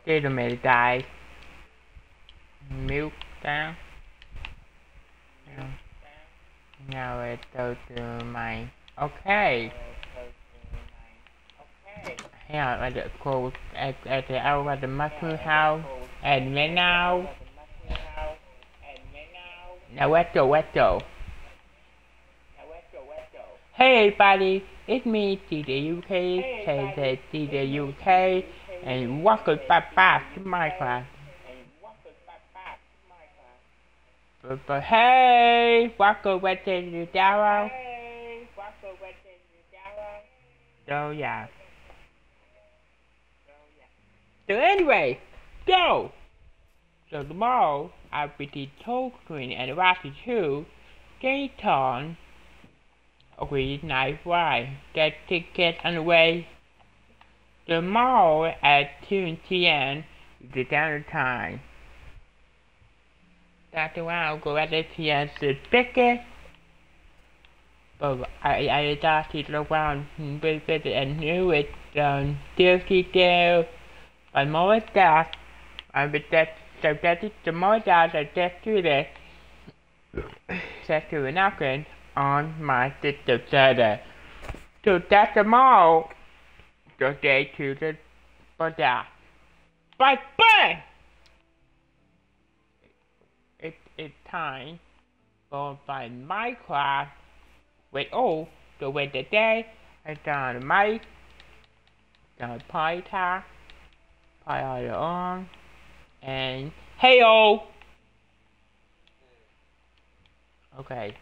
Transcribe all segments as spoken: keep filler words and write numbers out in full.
Did me die? Milk down. Now it go to my. Okay. Here at the cold at at the out at the mushroom house and then now. Now let's go, let's go. Hey everybody, it's me, T the U K, say T the U K, and welcome back back to Minecraft. But, but hey, welcome back to the Darrow. So yeah. So anyway, go! So tomorrow, I'll be the Tolkien and Rocky two, Gameton. Okay, nice why. Get ticket on the way. Tomorrow at two p m the down time. That's why I'll go at the P M to pick it. But I I started around with it and knew it um dirty there. But more stuff. I bet that so that is the more that I just do this. Set to an upgrade on my system server. So that's tomorrow. Go day to the border. But bang! It, it's time for my Minecraft. Wait, oh, so wait the day. I done the mic. Done pie task. Pie audio on. And hey oh! Okay.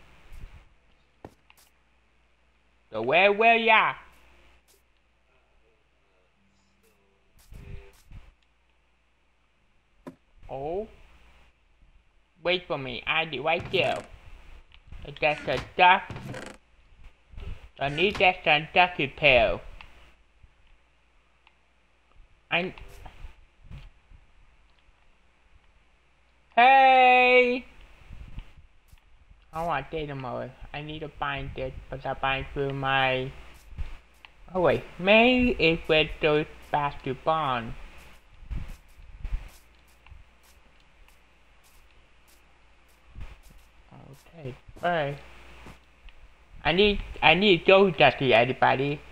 So where where ya? Oh. Wait for me, I'll be right there. That's a duck. I need that some duck repair. I Hey! I want data mode. I need to find it, but I find through my. Oh wait, May is where those back to bond. Okay, alright. I need I need those dusty everybody.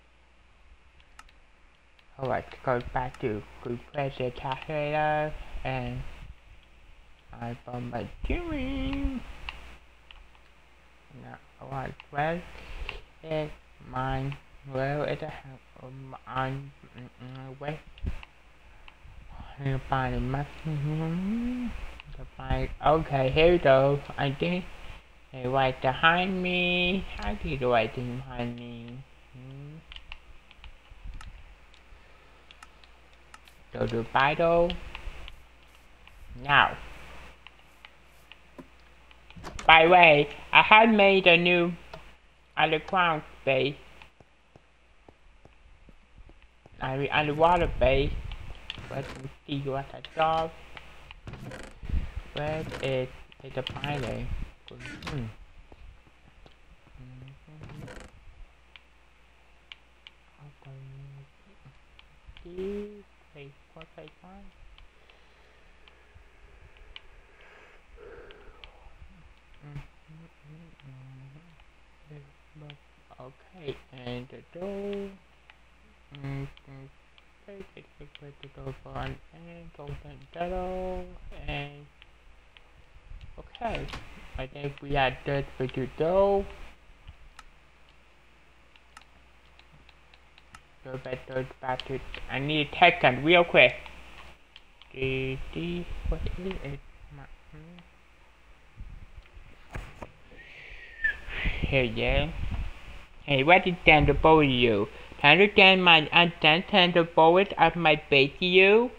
Alright, go back to replace the calculator and I found my doing. Now, alright, well, it's mine. Well, it's a um, on wait. I'll find a map. To find. Okay, here we go. I think they right behind me. I did the right thing behind me. Hmm. Go to battle. Now. By the way, I have made a new underground base. I mean underwater base. Let's see what I saw. Where is is a pilot? Hmm. Okay. What I find? Okay, and the door. Mm -hmm. Okay, take a quick to go on and golden doodle and okay. I think we are good for to go. Go back to back to I need to take that real quick. D D what is it? Here yeah. Hey, what is down the bowl you? Understand my understand the bullet of my base you?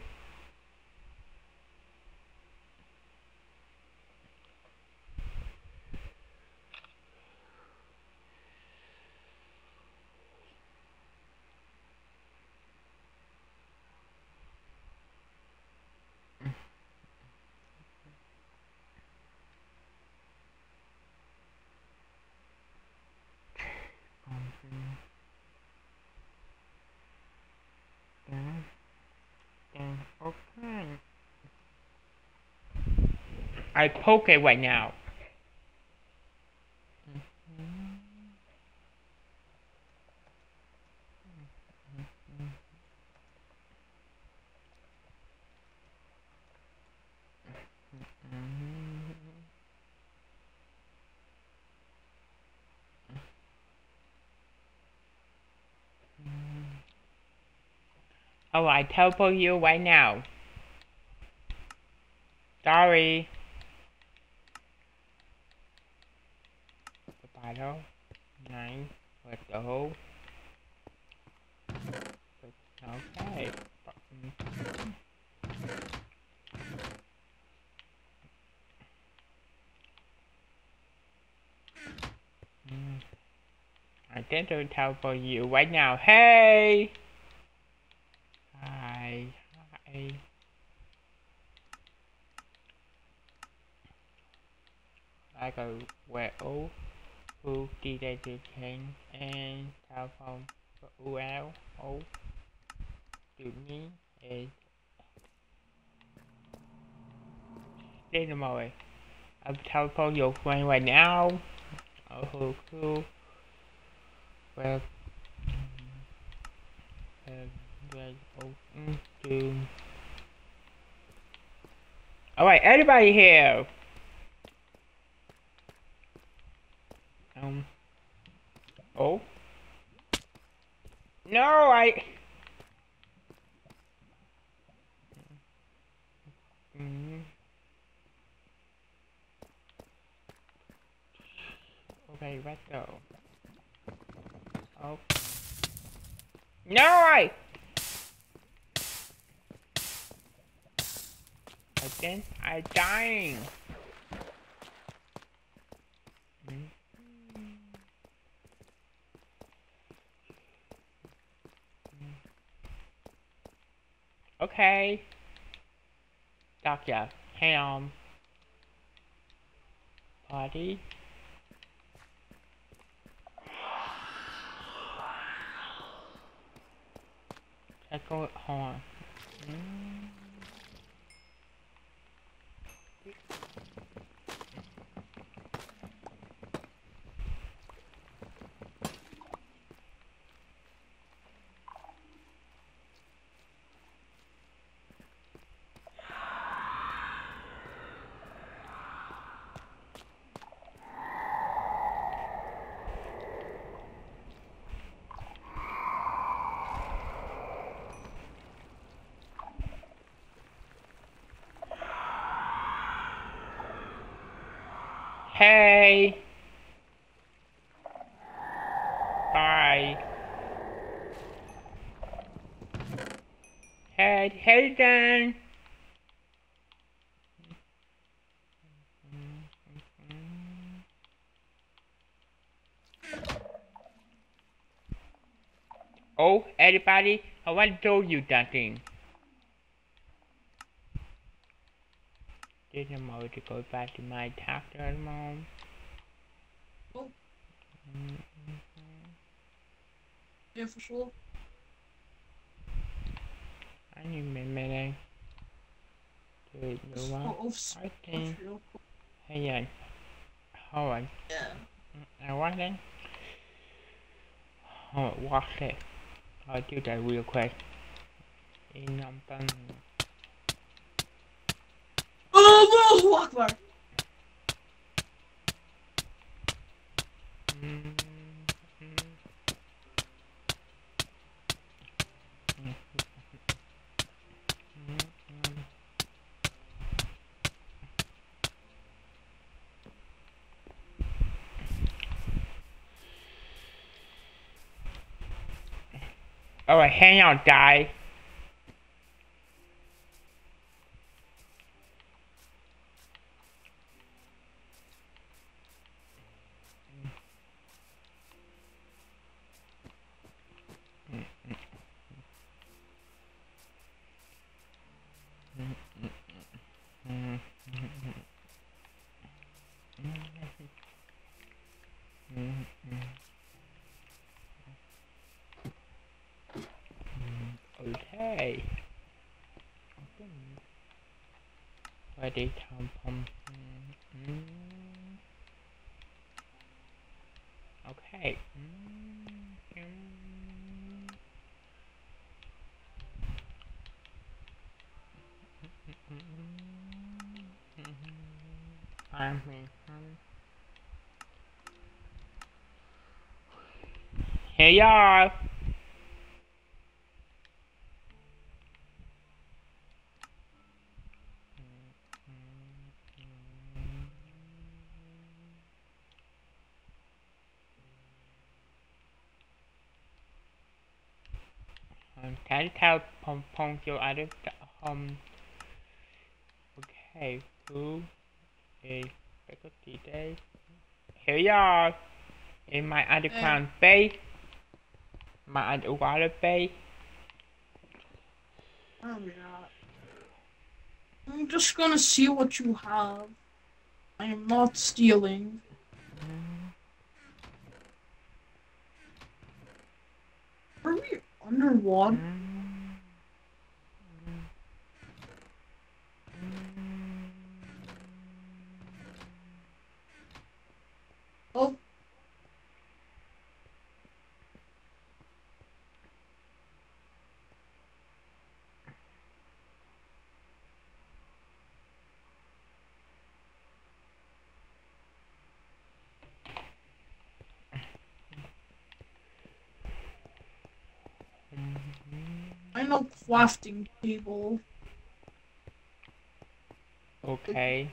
I poke it right now. Oh, I teleport you right now. Sorry. The battle. Nine. With the hole. Okay. Mm. I tend to teleport you right now. Hey! Hi. Hi. I go where O who did the change and telephone U L O to me is Dynamo. I'll telephone your friend right now. Oh, who cool. Well, alright, everybody here. Um. Oh. No, I. Mm. Okay, let's go. Oh. No, I. Again, I'm dying. Mm. Okay. Doctor, hang on. Party. Let's go home. Mm. Hey. Bye. Hey, hey then. Oh, everybody, I want to show you something. Didn't know to go back to my doctor, Mom. Oh. Mm-hmm. Yeah, for sure. I need a minute to do one. Oh, I think. oh, Hey, yeah. Hold on. yeah. I want it. Hold on, watch it. I'll do that real quick. In number. Oh, no! Akbar! Mm-hmm. Alright, hang on, guys. Okay. วัสดีครับผมอืมโอเคอืมอืมอืมอืมอ่ามีอืม Hey y'all! Um, can you tell Pom Pom your other um okay, who is faculty day? Here y'all in my underground base, my underwater base. Oh yeah. I'm just gonna see what you have. I am not stealing. Are we underwater? Oh. I know crafting table. Okay.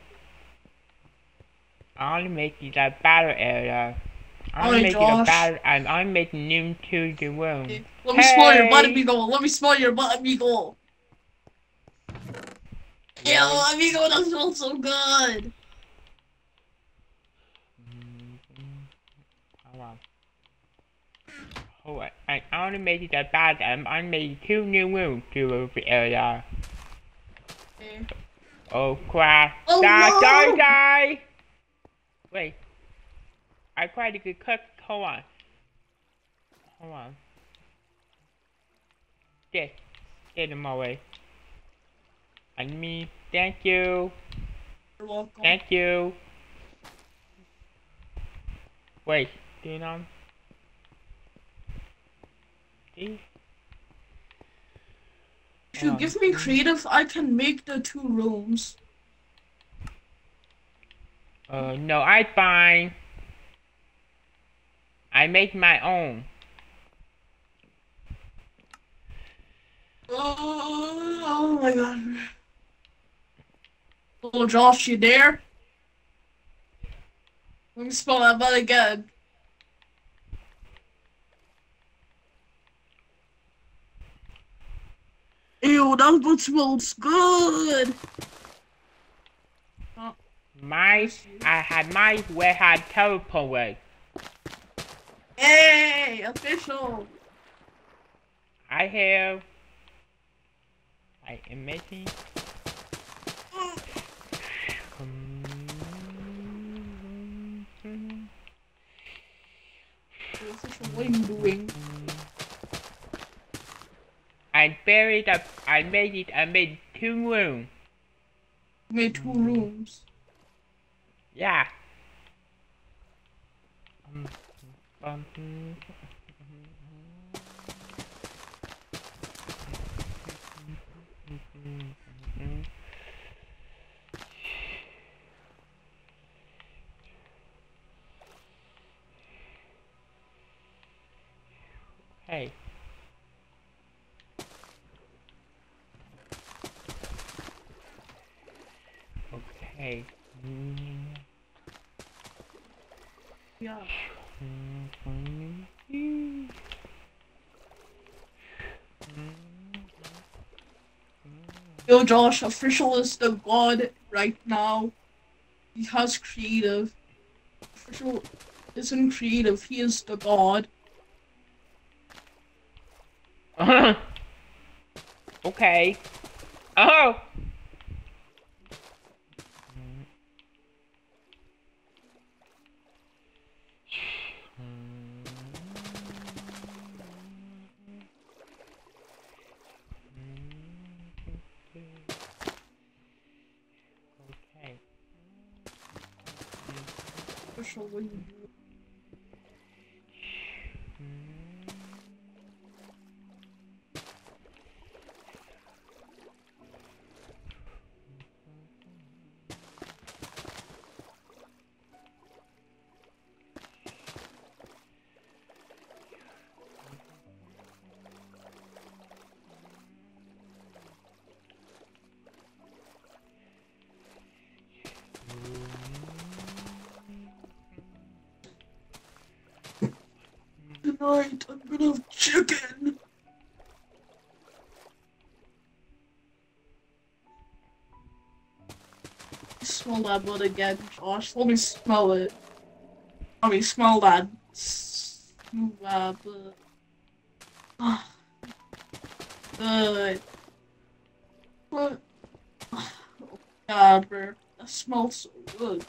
I'll make it a battle area. I'll Alright, make it a Josh. battle and I'll make new to the room. Hey, let me hey! smell your butt, amigo. Let me smell your butt, amigo. Ew, Really? amigo, that smells so good. Hold on. Hold on. I only made it a battle and I made two new rooms to the area. Okay. Oh crap. Oh die, no! die, die! Wait. I tried to get cooked. Hold on. Hold on. This. Get him away. And me. Thank you. You're welcome. Thank you. Wait. Do you know? See? If you give me creative, I can make the two rooms. Uh, no, I fine. I make my own. Oh, oh my god. Little Josh, you there? Let me spell that butt again. Ew, that butt smells good. Oh, My, I had my where had teleport. hey, official. I have. I am making. Official, what are you doing? I buried up. I made it. I made two rooms. You made two rooms. Yeah. Um, hey. Okay. Yeah. Yo, Josh, official is the god right now. He has creative. Official isn't creative, he is the god. Okay. Oh! official, what you do. Tonight, I'm gonna have chicken. Smell that butt again, Josh. Let me smell it. Let me smell that. Smell that butt. Ah, good. What? Oh God, bro. That smells so good.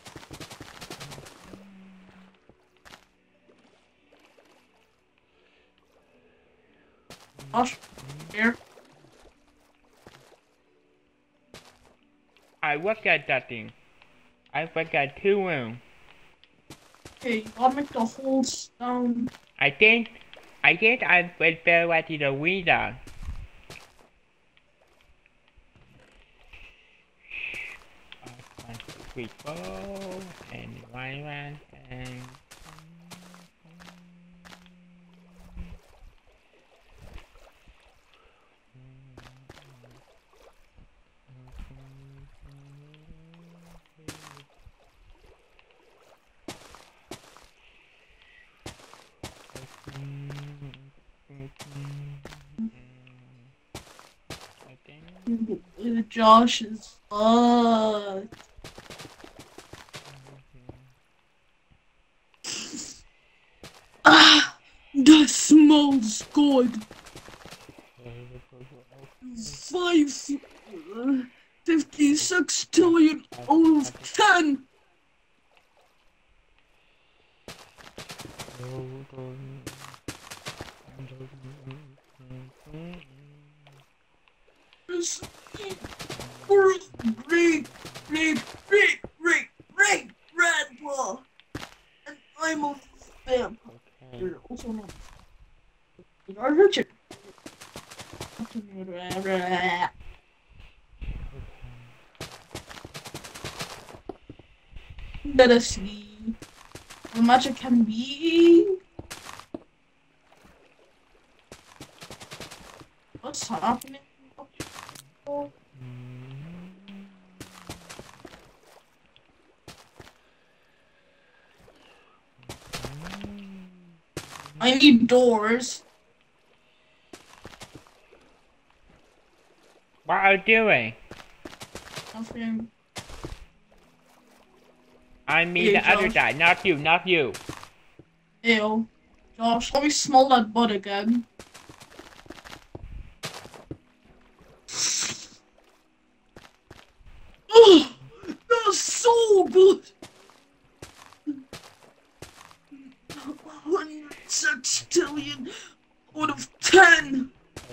Josh, here. I work at that thing. I work at two room. Okay, you gotta make the whole stone. I think, I think I will better at the window. One, two, three, four, and one, one, and. Josh is fucked. Ah, that smells good. Five, uh, fifty-six trillion out of ten. This great, great, great, great, great, great red ball, and I'm a vampire. Okay. Also known as Richard. Let us see how much it can be. What's happening? I need doors. What are you doing? Nothing. I mean Hey, the other Josh. guy, not you, not you. Ew. Josh, let me smell that butt again. Oh, that's so good. one hundred sextillion out of ten.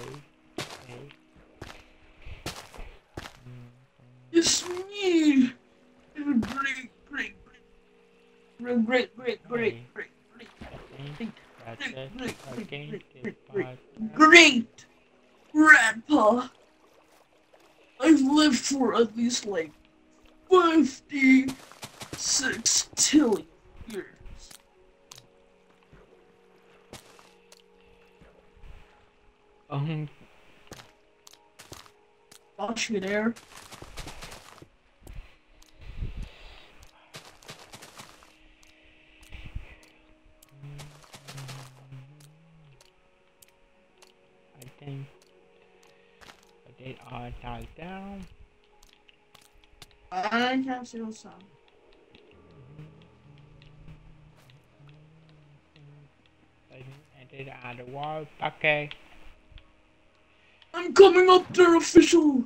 It's me. Great, great, great, great, great, great, great, great, great, great, great, great, great, great, Grandpa. I've lived for at least like fifty sextillion years. Um, Josh, you there? I think they are died down. I can't see the sound. And they are the wall. Okay. I'm coming up there, official.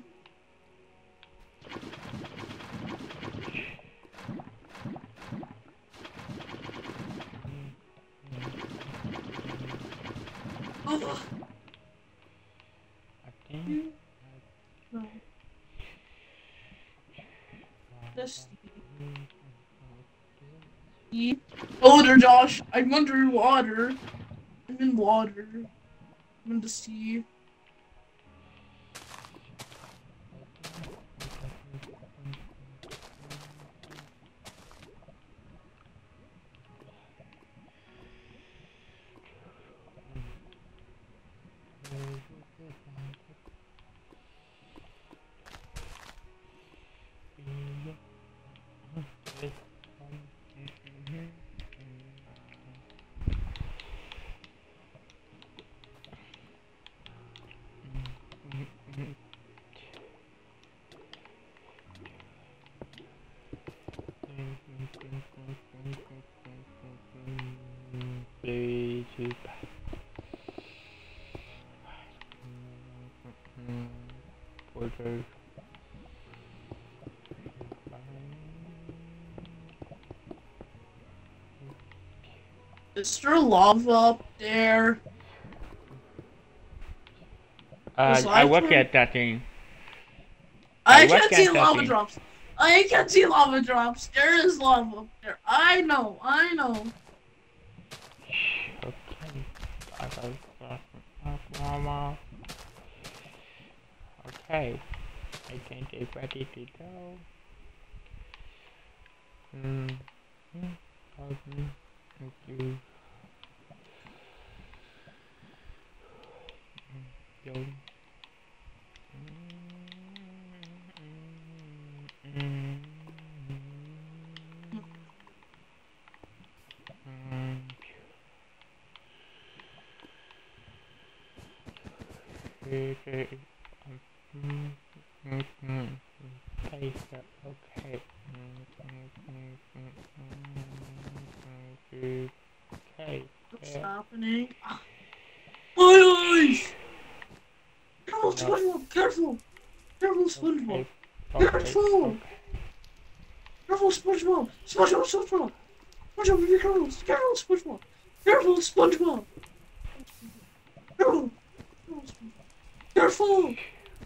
Oh. I think. No. This sea. Oh there, Josh. I'm under water. I'm in water. I'm in the sea. Is there lava up there? Uh, I look at that thing. I, I can't see lava thing. drops. I can't see lava drops. There is lava up there. I know. I know. Okay. I think it's ready to go. Mm. Mm. Okay. Thank you. Go. Okay. Okay. Okay. What's happening? My eyes! Careful, SpongeBob! Careful! Careful, SpongeBob! Careful! Careful, SpongeBob! SpongeBob, SpongeBob! SpongeBob, be careful! Careful, SpongeBob! Careful, SpongeBob! Careful! Careful!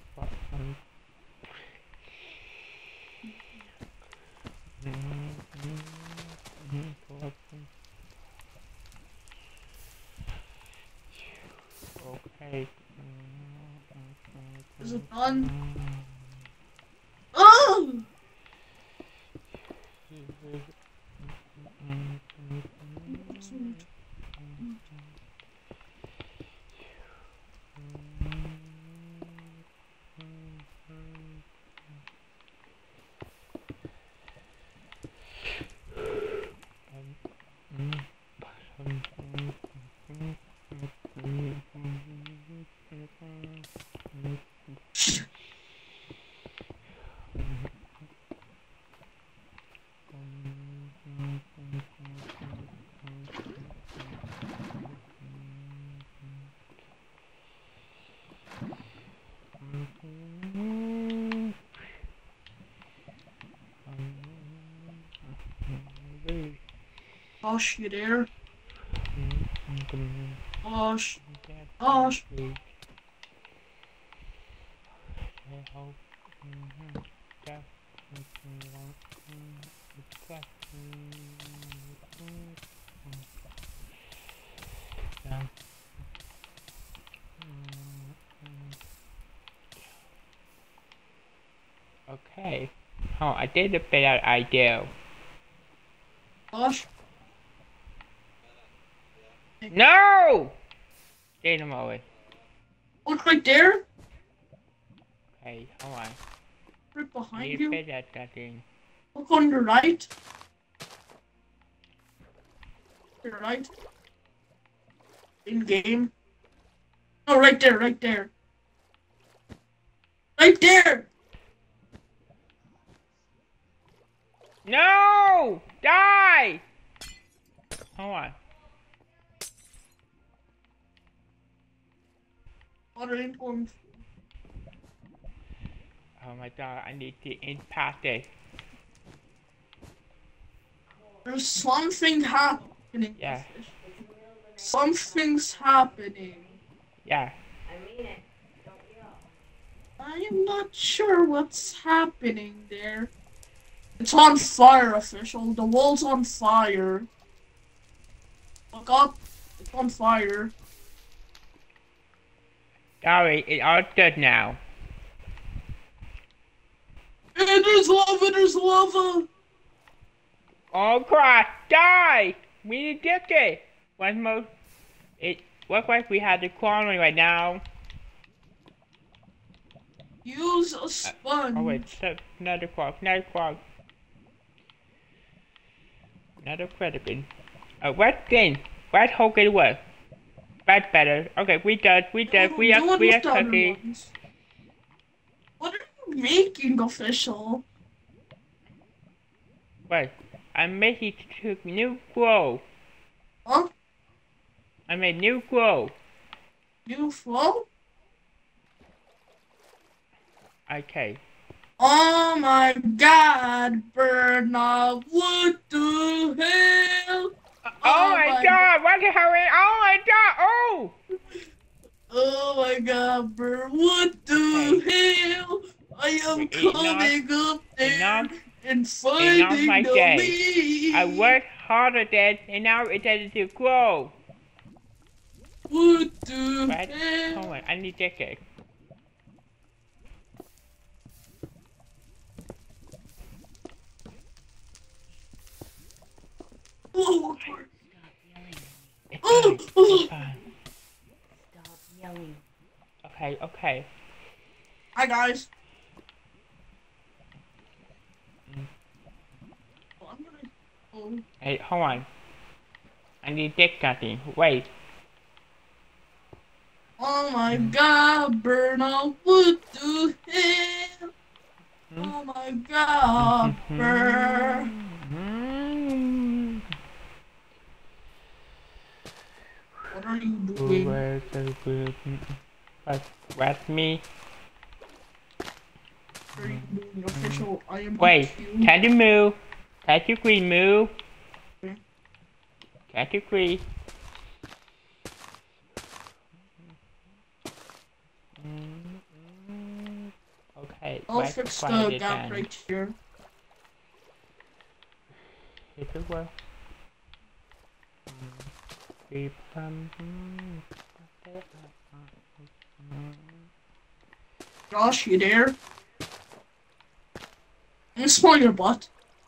Okay. Is it done? Oh! Josh, you there? Josh. Josh. Okay. Oh, I did a better idea. Josh. No! Get him away. Look right there. Okay, hold on. Right behind you. you. Need to at that thing. Look on your right. Your right. In game. Oh, right there, right there. Right there! No! Die! Hold on. Water informed. Oh my god, I need to impact it. There's something happening. Yeah. Something's happening. Yeah. I mean it. Don't yell. I am not sure what's happening there. It's on fire, official. The wall's on fire. Look up. It's on fire. Sorry, it's all good now. And there's lava, there's lava! Oh crap! Die! We need to get it! One more. It looks like we have the crawling right now. Use a Uh, sponge. oh wait, so, another crawl, another crawl. Another critical. Uh, what thing? What hole it was? That's better. Okay, we done, we done, we are, we are cooking. What are you making, official? Wait, I'm making to new grow. Huh? I made new grow. New flow? Okay. Oh my god, Bernard, what the hell? Uh, oh, oh my, my god, god, what the hell? Oh my god, oh! Oh my god, Bert, what the okay. hell? I am coming enough, up there enough, and finding my the day. lead. I worked harder than, and now it's ready to grow. What the but, hell? Hold on, I need decade. Oh, Stop yelling. It's oh, fine. oh. It's fine. Stop yelling. Okay, okay. Hi guys. Mm. Oh, I'm gonna... oh. Hey, hold on. I need to something. Wait. Oh my mm. god, Bernard, what the hell? Mm. Oh my god, Bernard. Mm. What are you doing? What, what me? What are you doing, official? I am Wait, can you move? Can you please move? Okay. Can you please? Okay, I'll fix the gap right here. It will work. Josh, you there? I'm gonna spawn your butt.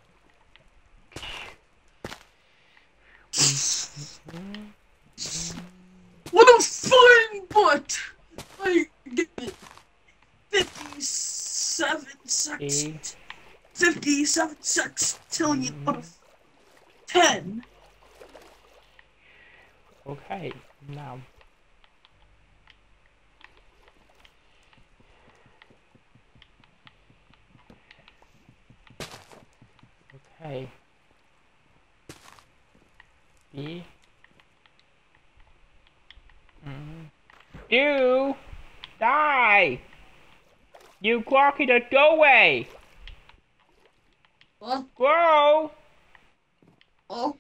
What a fine butt! I get it. fifty-seven seconds. fifty-seven seconds till you put a ten. Okay, now. Okay. B. Mm. You die. You walk in the doorway. What? Grow. Oh.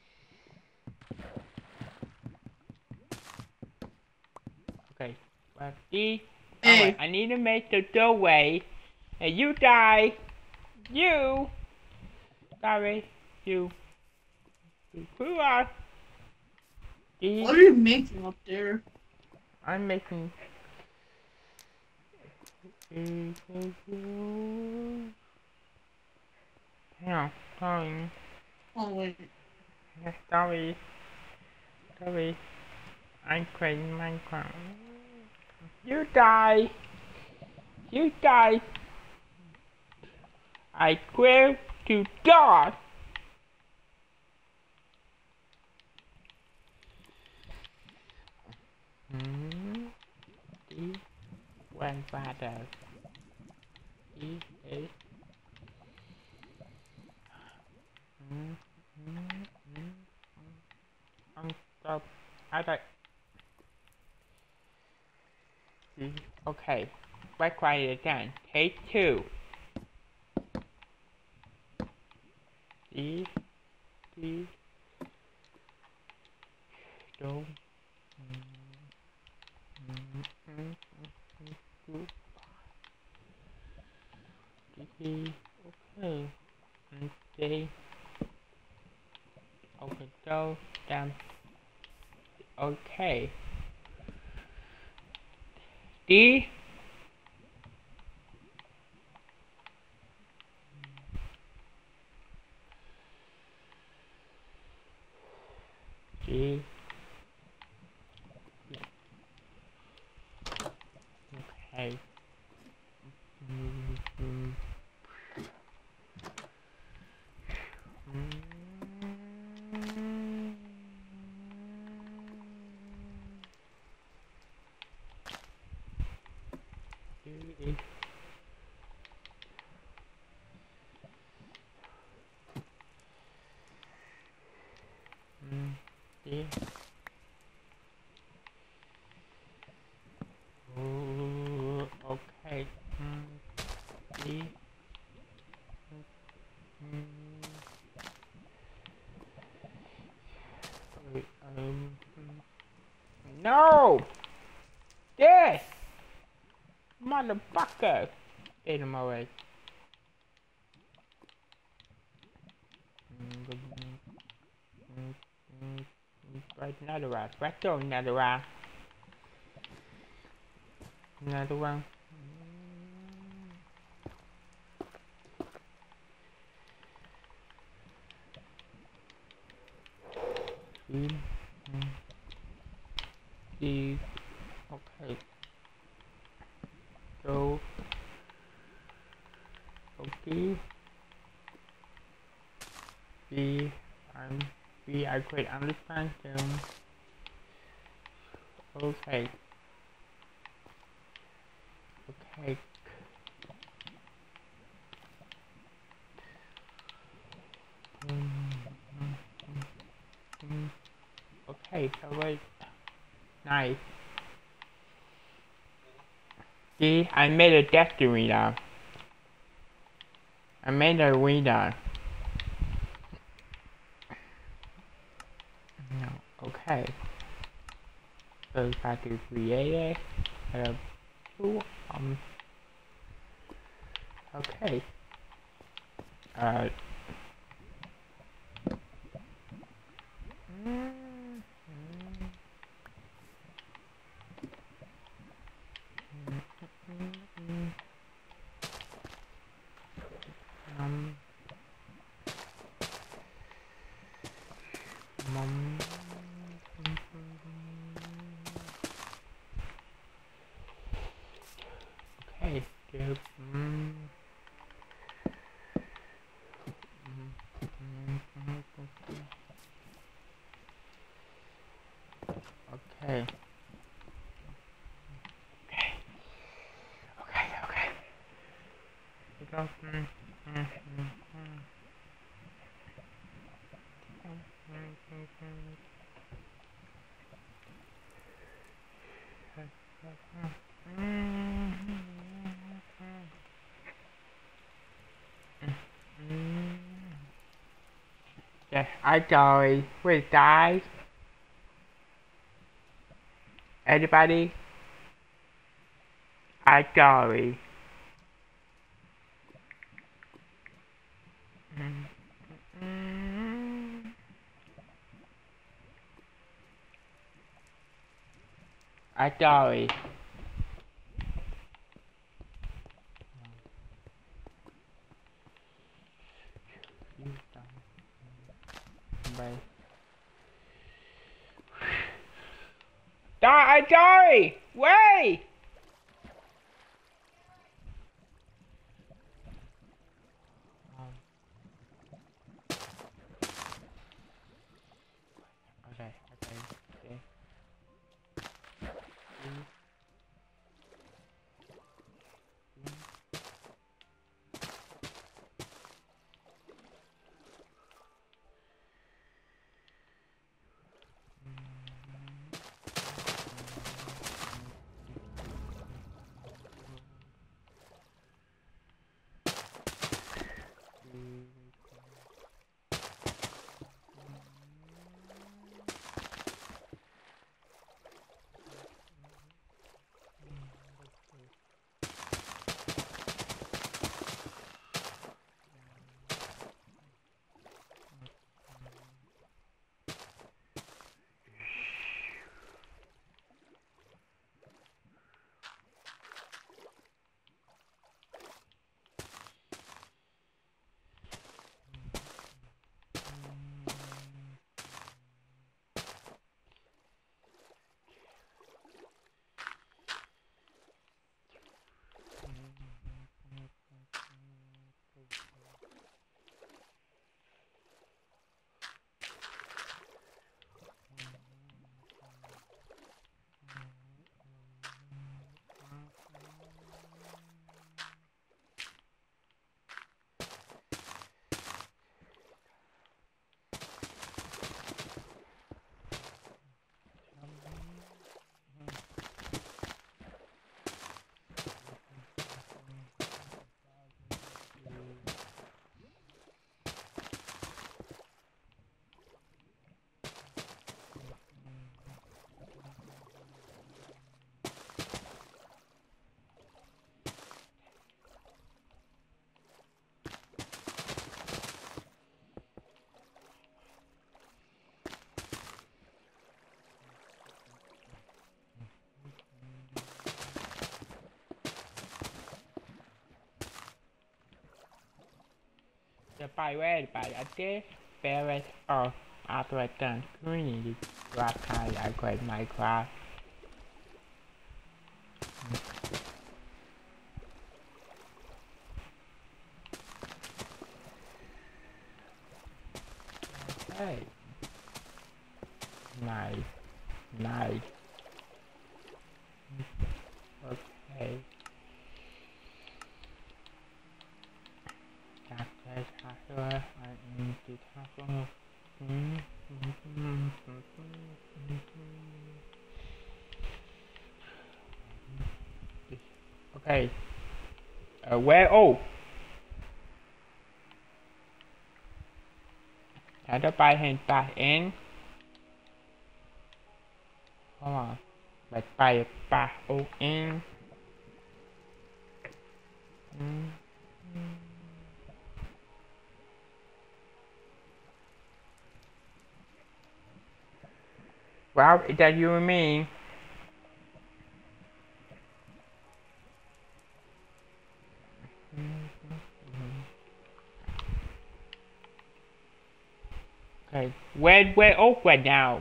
Okay. Well, D. Hey. Right, I need to make the doorway, and you die. You. Sorry. You. Who are? D. What are you making up there? I'm making. Yeah, sorry. Oh wait. Yeah, sorry. Sorry. I'm playing Minecraft. You die. You die. I quit to die. Hmm. E. One father. E. A. Hmm. Hmm. Hmm. I'm stop. I like. Okay. Let's try it again. Take two. E. D. Go. Okay. D. Okay, go down. Okay. D. G. Okay. Mm-hmm. D. D. Oh, okay. D. Um, no! Yes! Motherfucker! Get him away. Right, another one. Right there, another one. Another one. Mm. D. Okay. Go. Okay. B. I'm B. I quit understand them. Okay. Okay. Mm, mm, mm, mm. Okay, so wait. Nice. See, I made a destiny now. I made a winner. No, okay. So if I could create it, I have two, um, okay. Uh, mm, mm, mm, mm, mm, um, um, okay, good. Mm, mm, mm, mm, okay. Okay, okay. We go. Mm, mm, mm, mm. Yeah, I joy. Where's guys? Anybody? I joy. I joy. Bye. I joy. Wait. Okay, okay, okay. The pirated by this various of African community graph I create Minecraft. Okay. Nice. Nice. Okay. That's it. After I need to tackle. Okay. Uh, where? Oh. ถ้าจะไปเห็นปะเองเพราะว่าไปไปปะโอเองอืม Well, is that you and me? Okay, where where Oakwood now?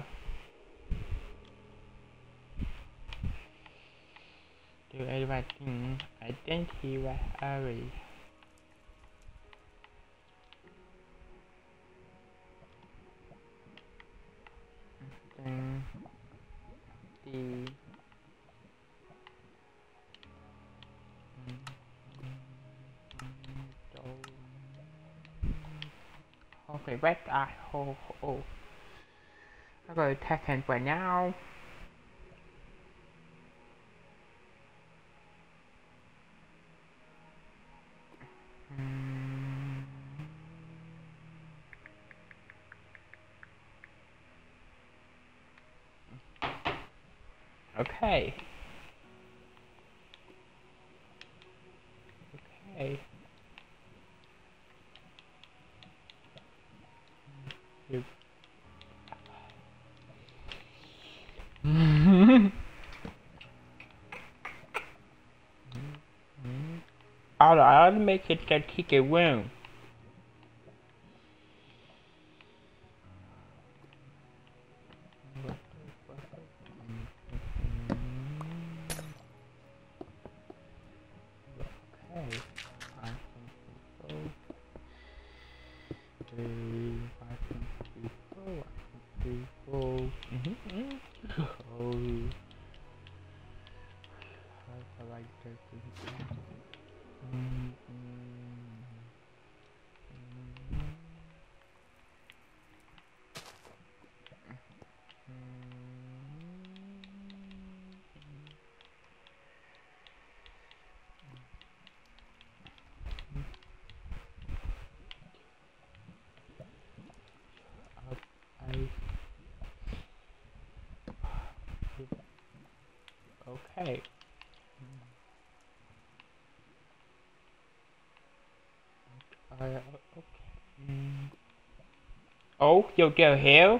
Do everything identity was early. Then the okay, wait, I oh oh. I go attack him for now. Okay. Okay. You. I'll, I'll make it that he can win. Okay. I think so. Three, I think three, four, I think three, four. Mm-hmm. Oh. I like that. Mm-hmm. Okay. Uh, okay. Mm. Oh, you'll go here?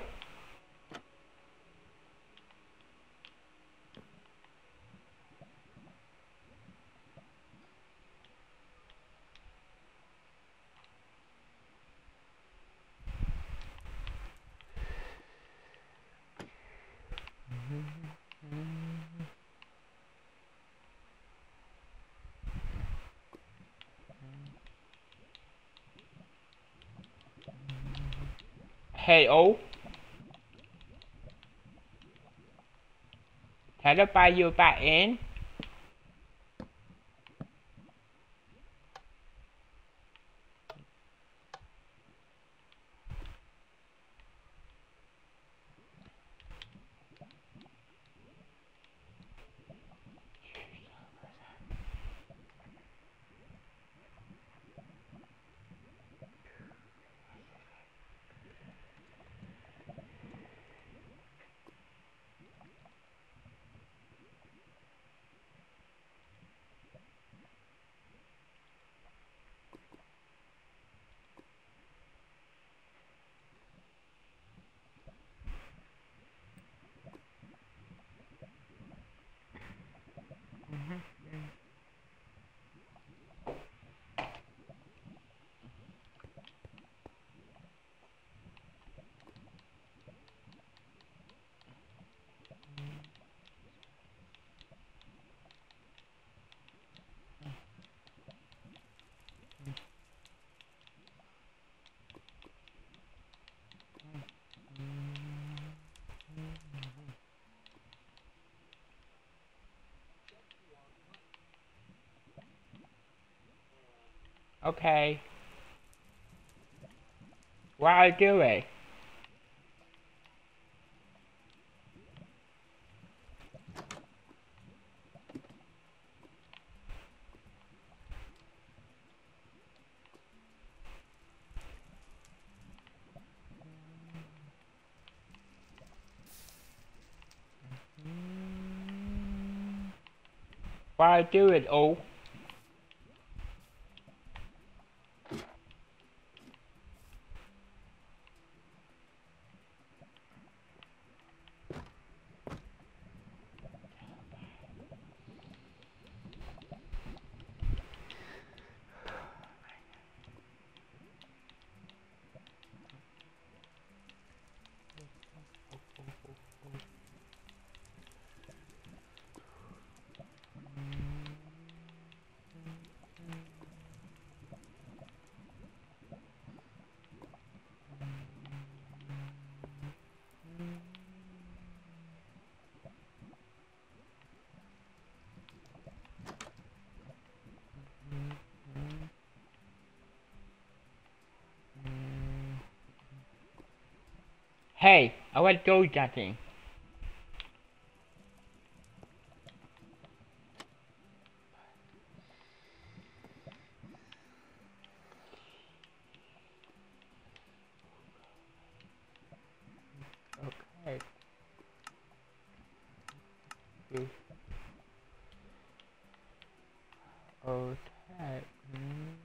Hey, oh. ถ้าเราไปอยู่ป่าเอง โ Okay. What are you doing? What are you doing? Oh. Hey, I want to do something. Okay. This. Okay. Mm.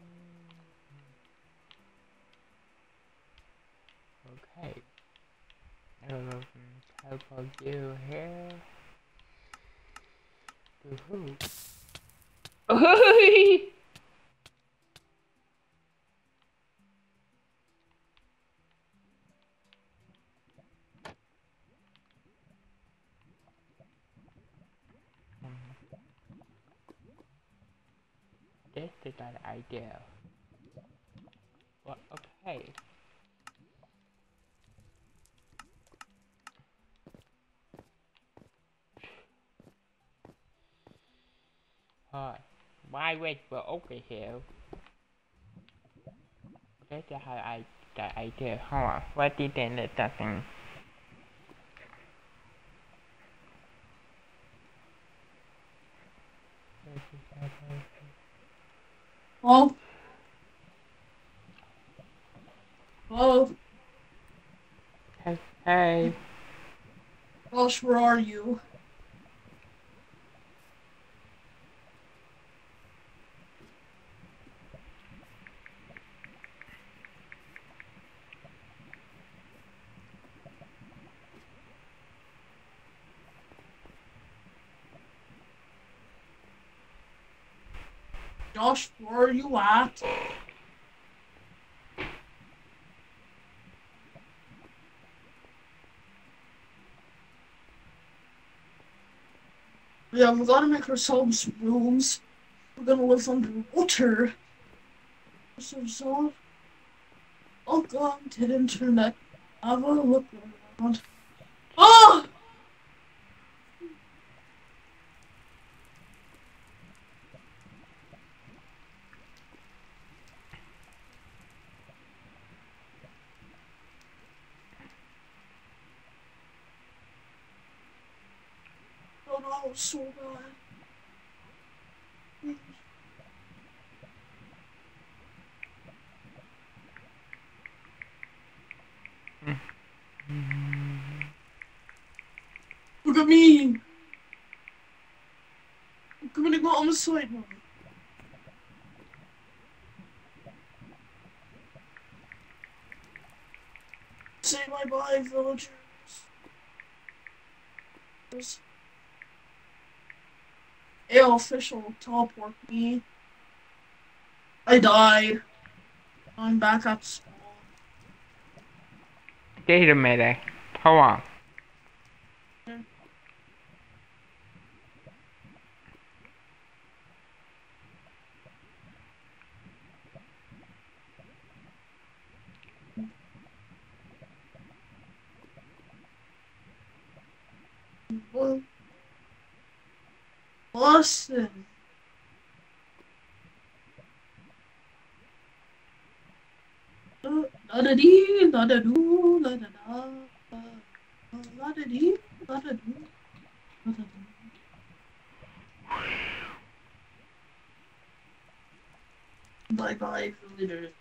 Okay. Um, type of you here. To who? This is an idea. Well, okay. Alright. Why wait for over here? This is how I the idea. Hold on. What did they let that thing? Oh. Oh. Hey, hey. Gosh, where are you? Josh, where are you at? Yeah, we gotta make ourselves rooms. We're gonna live underwater. So, so, welcome to the internet. Have a look around. Oh! Oh no, so bad. Look at me! I'm gonna go on the side now. Say bye-bye, villagers. A official teleport me. I died. I'm back at spawn. Wait a minute. Hold on. Well, listen. La da dee, la da doo, la da da. La da dee, la da doo, la da doo. Bye bye, villagers.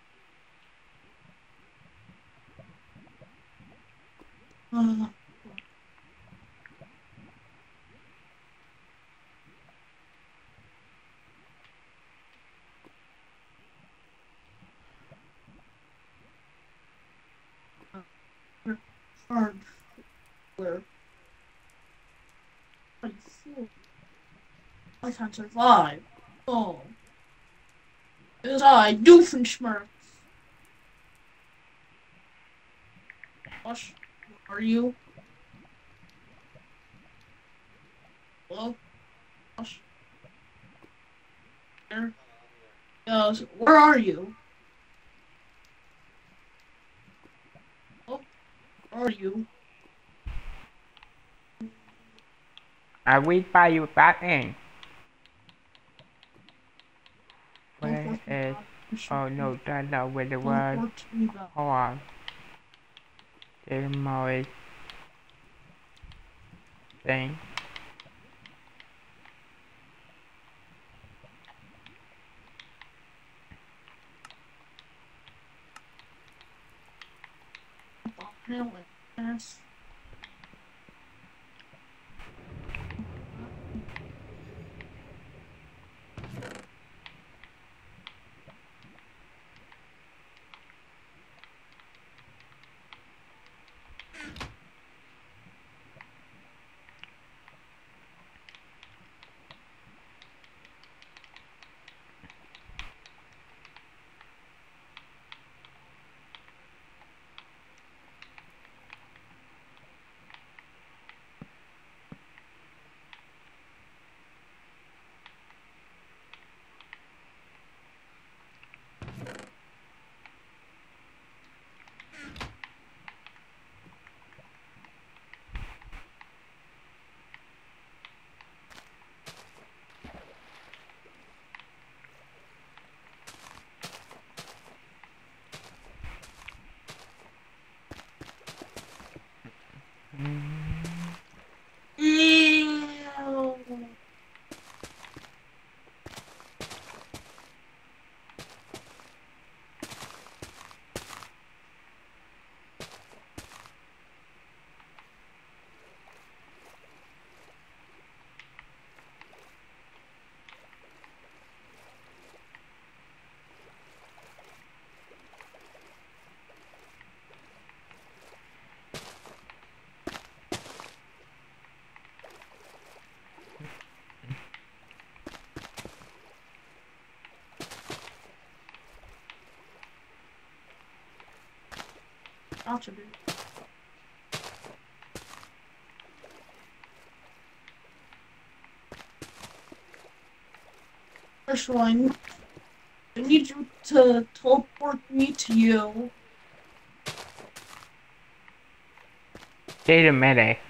Uh, hard. Where? I can't survive. Oh. It is I, Doofenshmirtz. Gosh, where are you? Hello? Gosh. There? Yes, where are you? Oh, where are you? I will buy you back in. Where is... Oh no, that's not where the word. Hold on. There's my thing. Yes. Attribute. First one, I need you to teleport me to you. Wait a minute.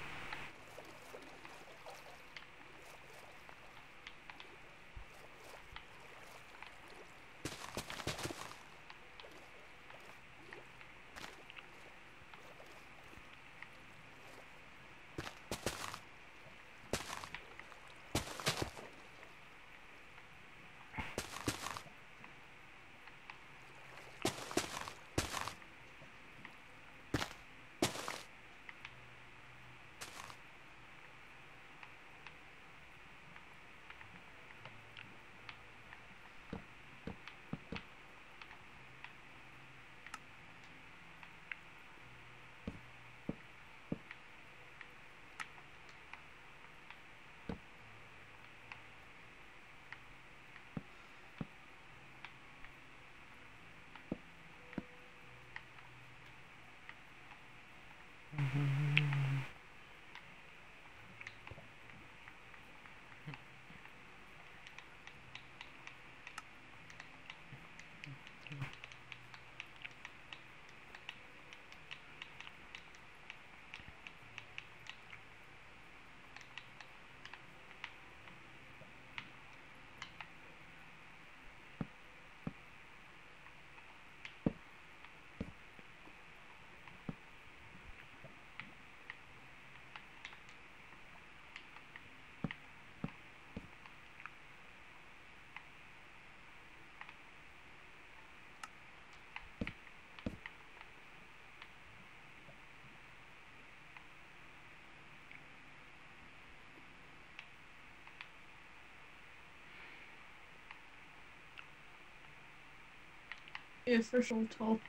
The official tell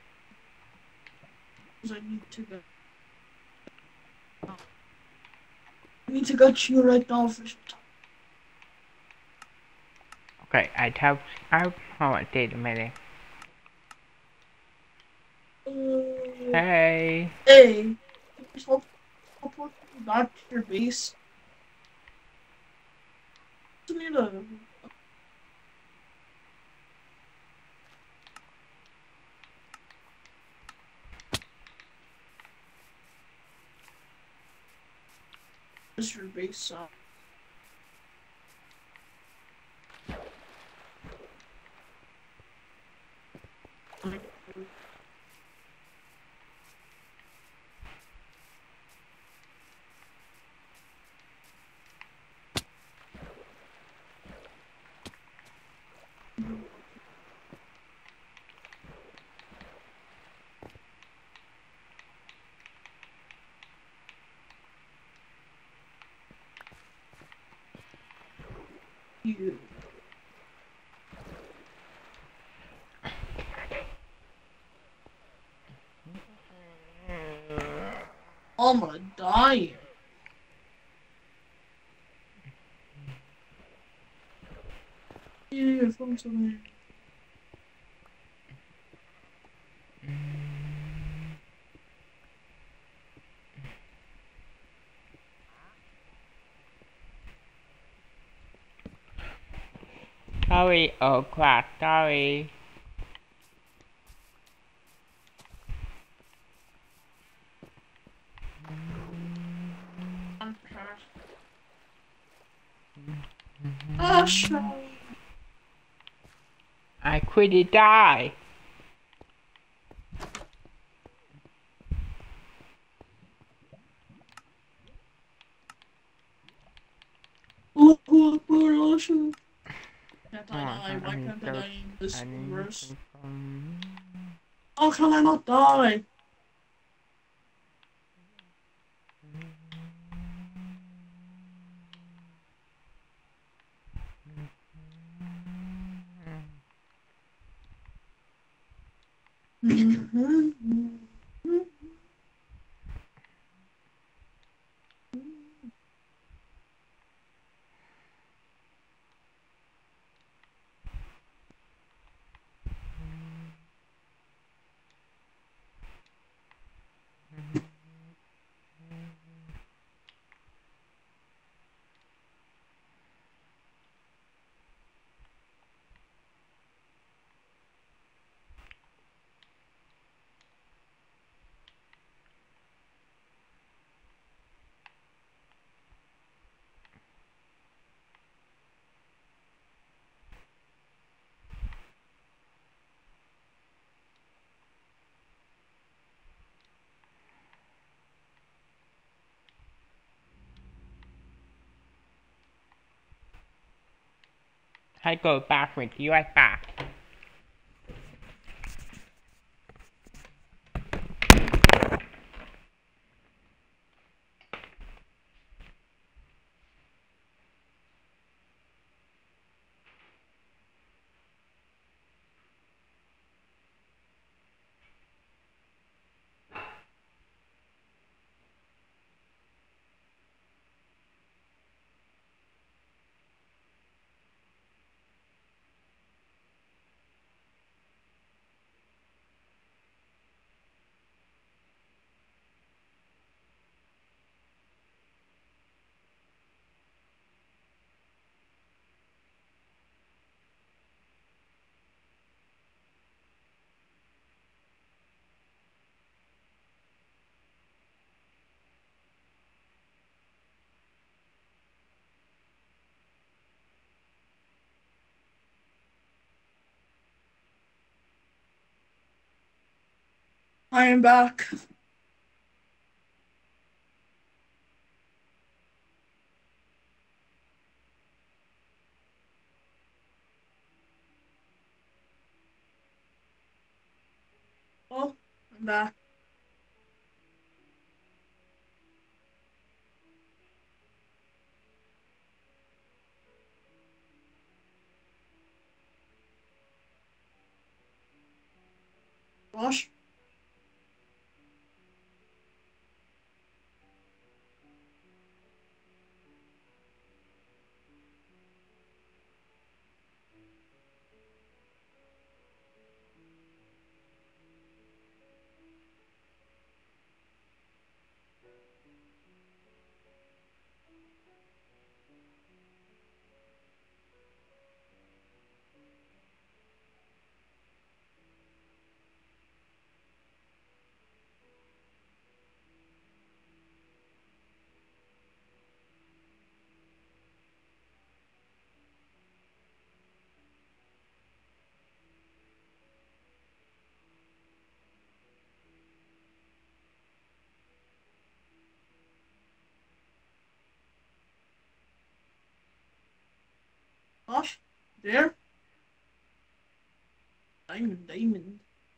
I need to go. I need to go to you right now, official tell. Okay, I tell out. Hold on, wait a minute. Uh, Hey. hey, can you just help teleport me back to your base? I need a Is your base up? You. I'm gonna die. Yeah, from somewhere. Sorry, oh crap, sorry. Asha. I couldn't die. Oh, oh, oh, Asha. Can't I Oh, die? Why I'm can't I so die in this I need universe? some- How can I not die? I go backwards, you right back. I am back. Oh, I'm back. Gosh. Gosh. There. Diamond, diamond.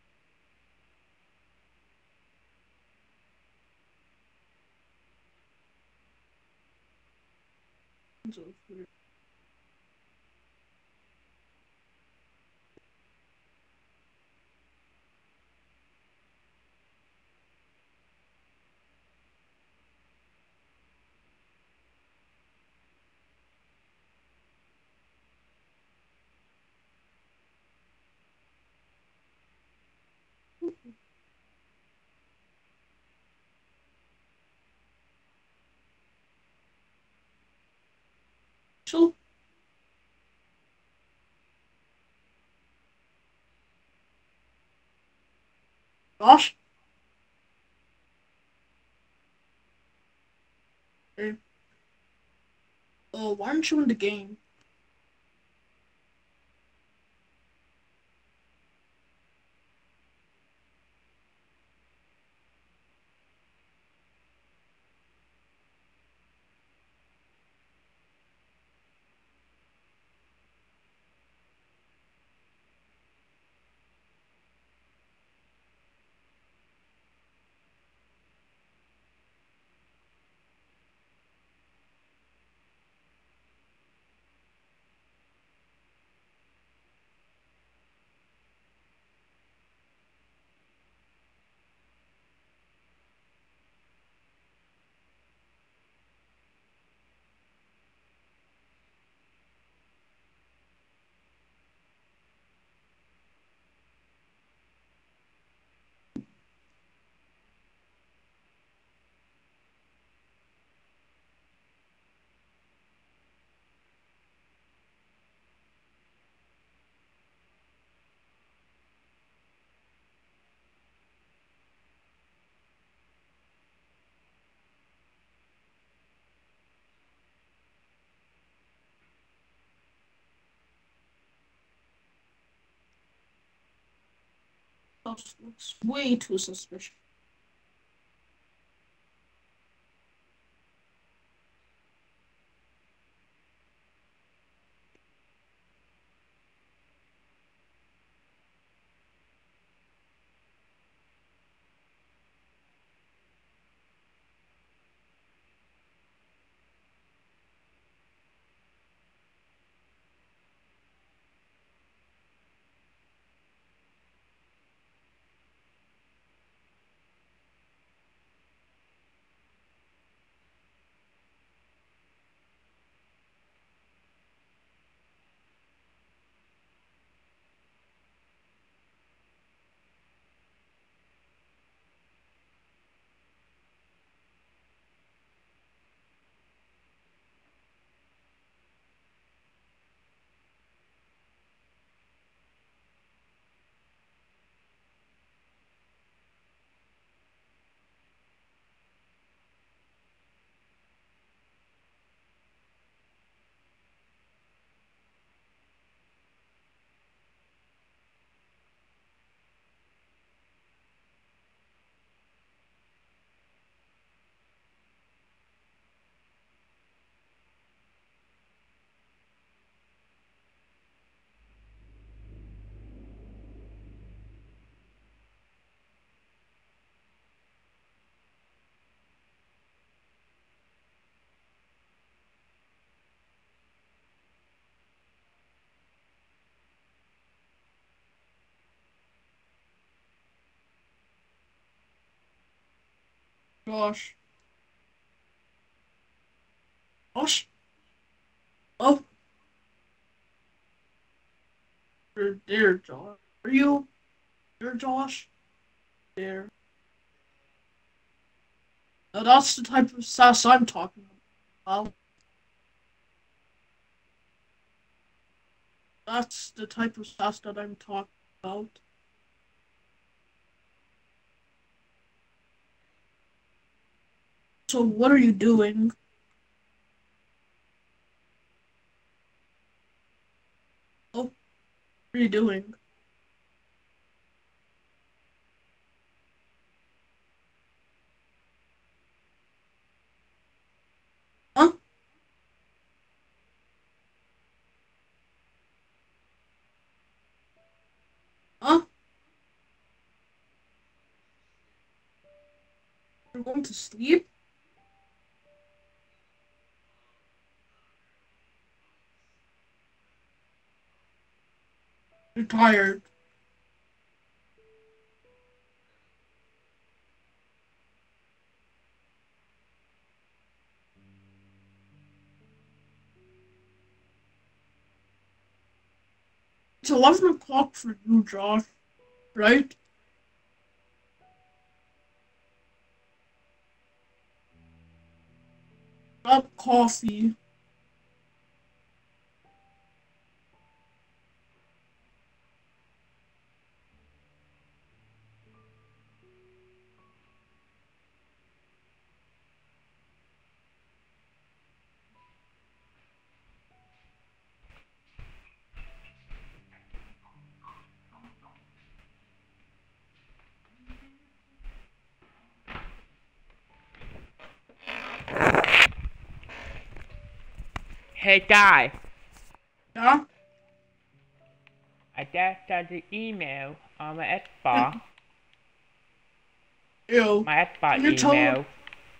So weird. So, gosh. Okay. Uh, why aren't you in the game? That looks way too suspicious. Josh. Josh? Oh, you're there, Josh. Are you there, Josh? There. Now that's the type of sass I'm talking about. That's the type of sass that I'm talking about. So what are you doing? Oh, what are you doing? Huh? Huh? You're going to sleep? You're tired. It's eleven o'clock for you, Josh, right? Got coffee. Hey guy, Yeah? I just got the email on my Xbox. Ew. My Xbox Can you tele- email.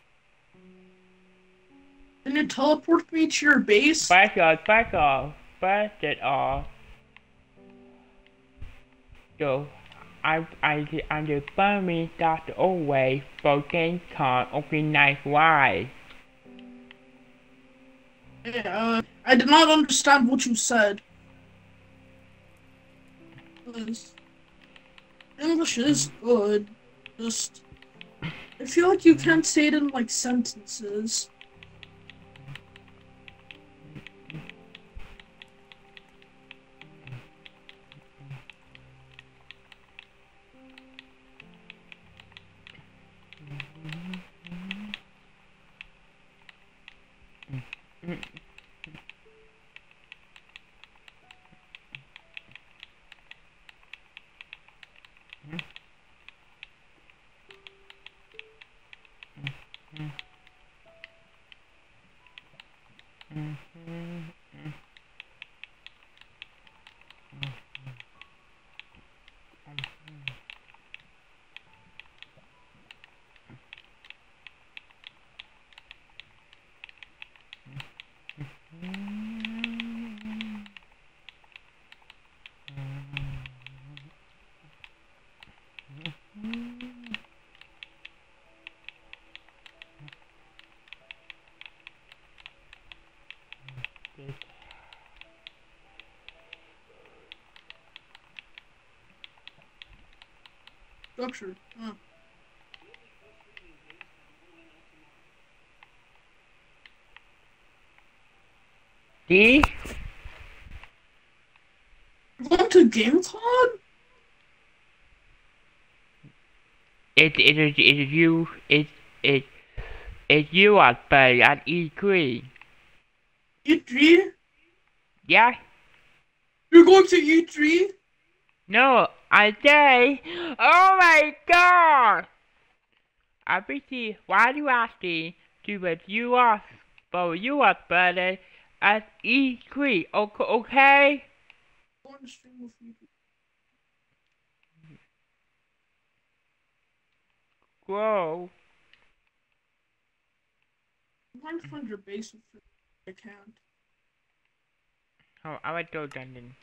can you teleport me to your base? Back off, back off, back it off. So, I, I, I'm the funny Doctor Away for Gamescom opening night live. Yeah, uh, I did not understand what you said. Yes. English is good. Just, I feel like you can't say it in like sentences. Structure. Huh. See? You're going to Gamecom? It, it is, it is you, it, it, it's you at play at E three. E three? Yeah? You're going to E three? No, I say, oh my god! I see, why do you ask me to review us for you at play at E three, okay? okay? I'm going to stream with you. Whoa. I'm trying to find your base with you. I can't. Oh, I would go London.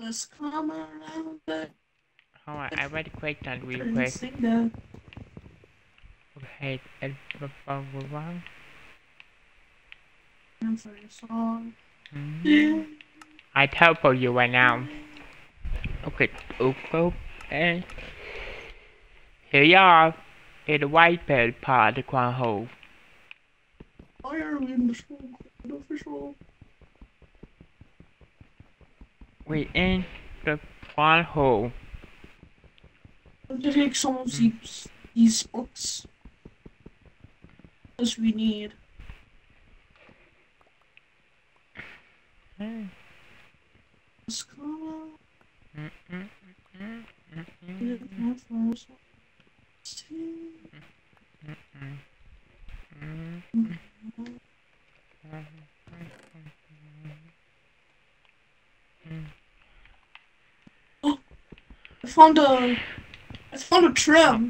Let's come around the Hold on, I read the question real and quick. sing the Okay, it's wrong. answer your song. Mm. I teleport you right now. Okay, oop, and here you are. In the white bed part of the crown hole. Why are we in the school official? We in the crown hole. I'm gonna take some of Mm. these these books. As we need. Mm. Let's come Mm, mm, mm, mm, mm, to the conference. mm, mm, mm, mm. Oh, I found a I found a trim.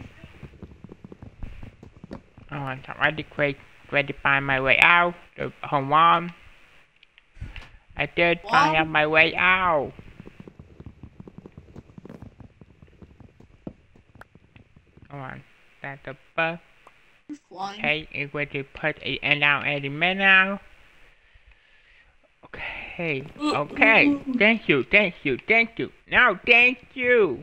Oh, I'm ready to quick, ready to find my way out. The home run. I did find Wow. out my way out. Come on, that's the bus. You're flying. Okay, it's going to put an end out any minute now. Okay, okay. Thank you, thank you, thank you. No, thank you.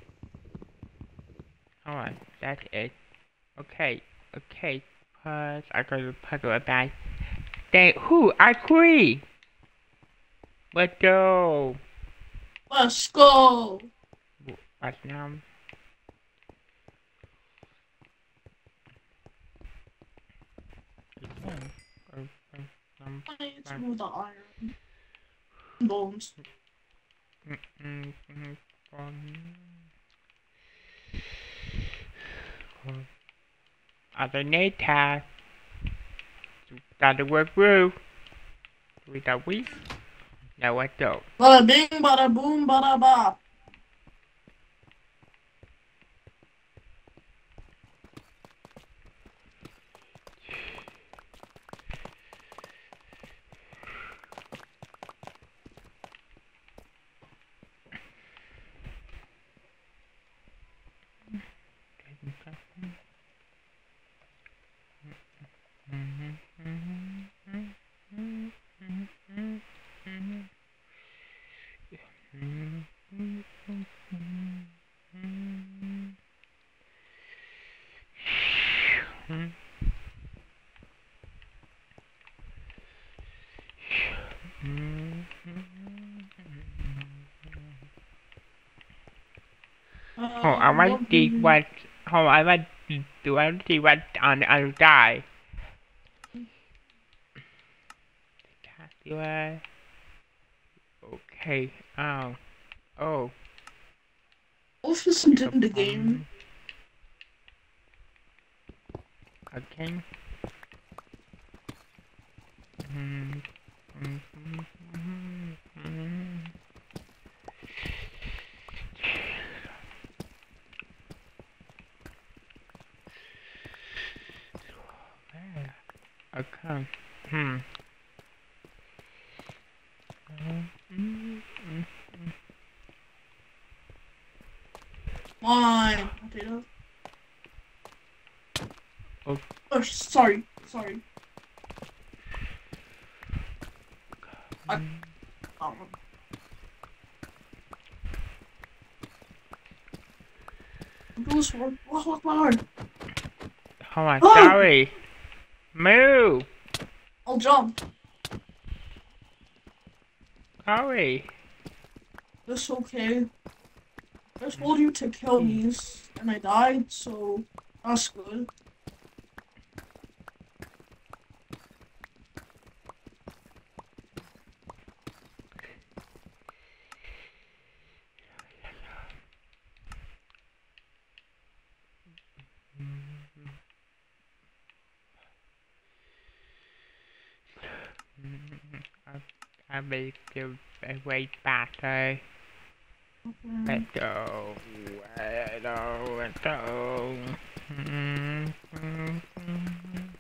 Alright, that's it. Okay, okay. Pause. I got to puzzle it back. Thank who? I agree. Let's go. Let's go. What now? I need to move the iron bones. Other need task. Gotta work through. Without we. Now let's go. Bada bing, bada boom, bada ba. Oh, I want to see what. Oh, I want to do. I want to see what on the other side. Okay. Oh. Oh. Wolf isn't in the game. Okay. Mm, mm, mm, mm, mm. Okay. Hmm. Mine. Potato. Oh. Oh, sorry. Sorry. I. Oh. Goose work. Walk, walk, hard. Oh, I'm Oh! sorry. Move. I'll jump. Sorry. That's okay. I told you to kill me, and I died, so that's good. I make you way back there. Okay. Let's go. Let's go. Let's go. Mm, mm, mm.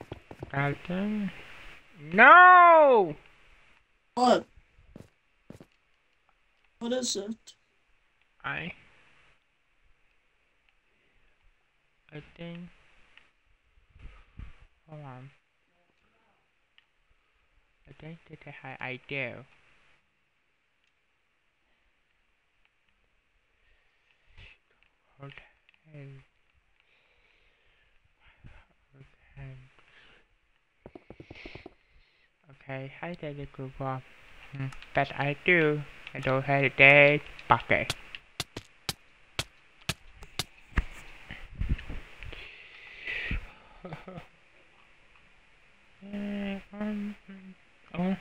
Dalton? No! What? What is it? I I think hold on. I think that I had idea. Okay. Okay. Okay, I did a good job. Hmm. But I do. I don't have a dead bucket. Oh.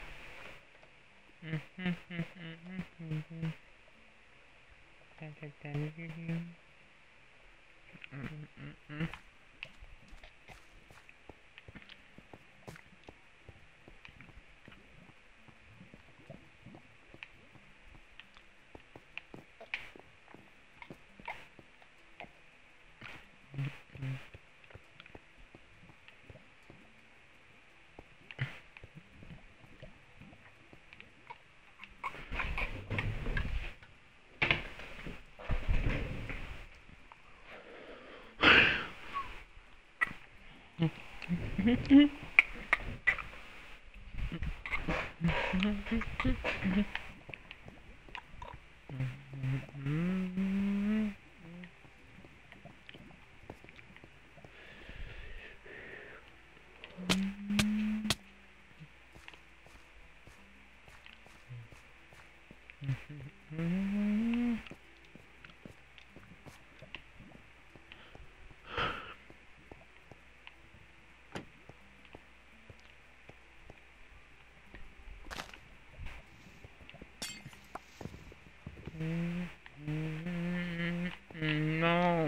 No.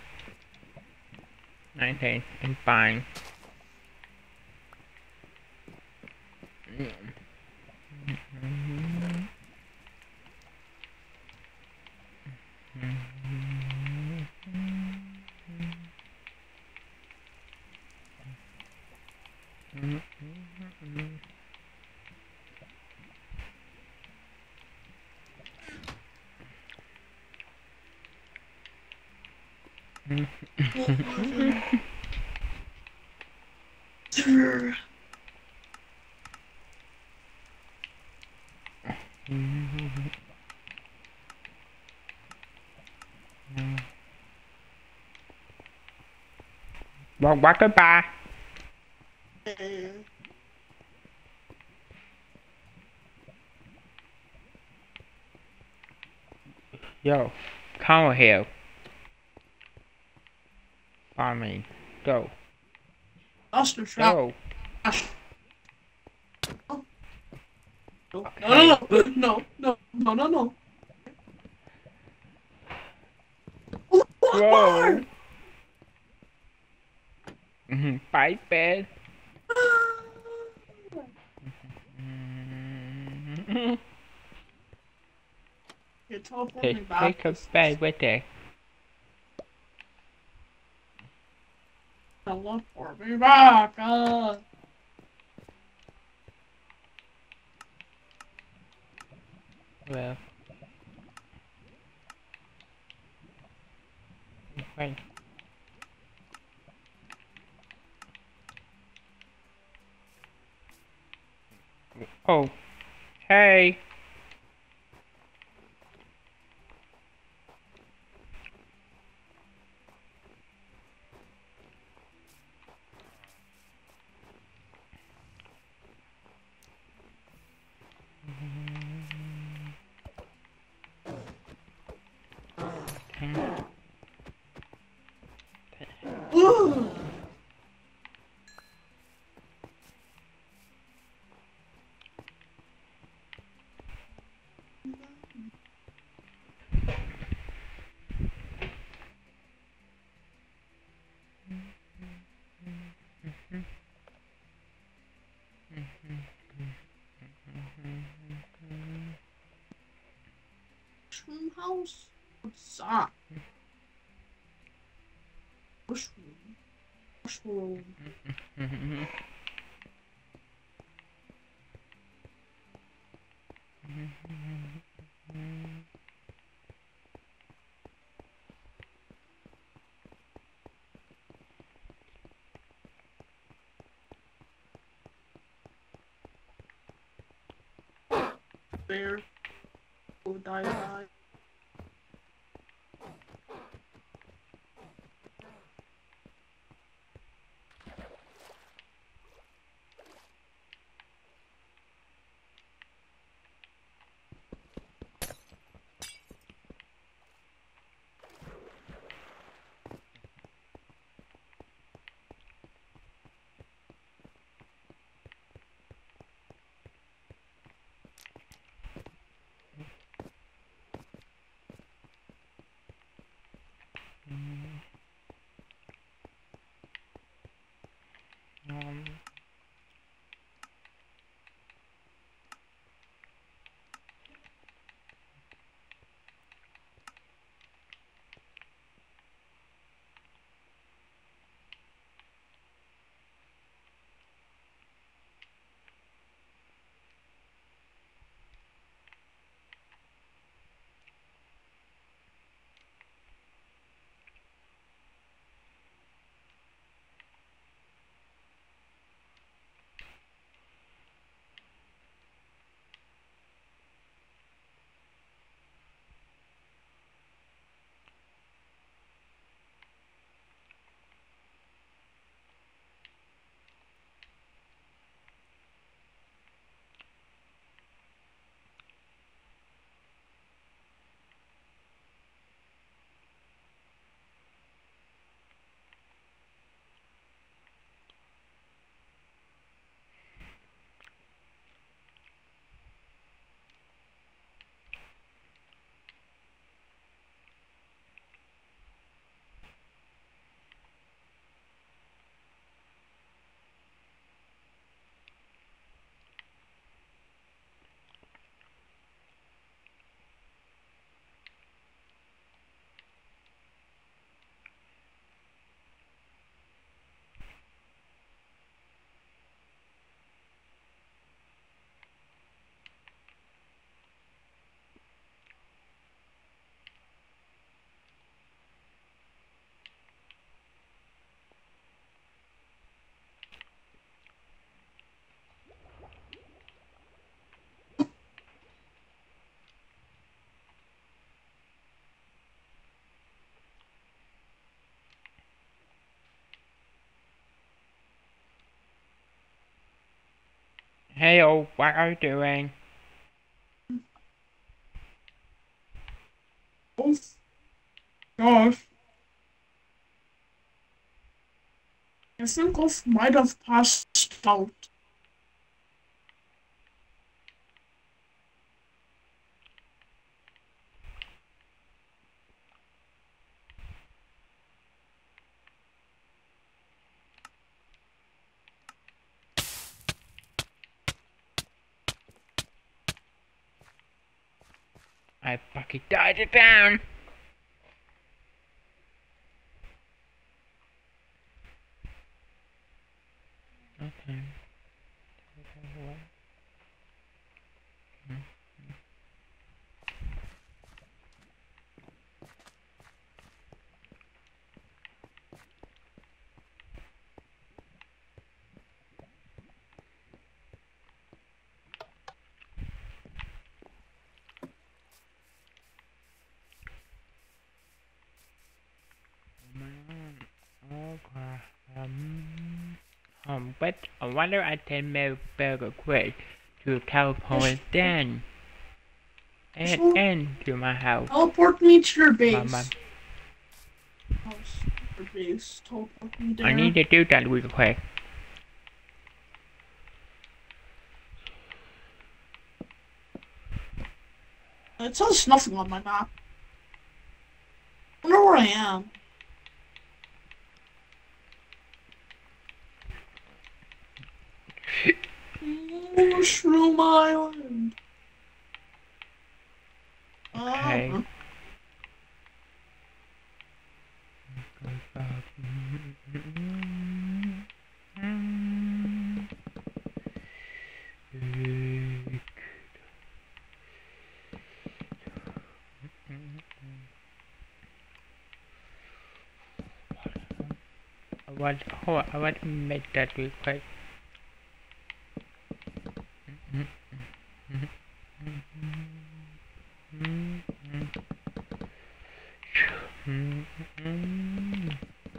Okay, I'm fine. Well, what goodbye. Yo, come here. Follow me. Go. Lost your shot. Go. No, Okay. no, no, no, no, no, no. Whoa. Mm-hmm. Bite bed. Mm-hmm. You teleport Take, me back. take a bed with it. Teleport me back. Uh. Well. Wait. Oh. Hey. Ooh. Mushroom house? What's that? Mushroom. Mushroom. Mm-hmm. Mm-hmm. Bear. Oh, die, die. Um, Hey, oh, what are you doing? Oh, gosh. I think I might have passed out. I fucking died it down. Okay. Okay. Um, um, but I wonder I can move very quick to teleport then and So, into my house. teleport me to your base. Mama. House, your base. Teleport me there. I need to do that real quick. It says nothing on my map. I wonder where I am. Mushroom Island. Okay. Uh-huh. I want, hold on, I want to make that real quick. Mm, mm,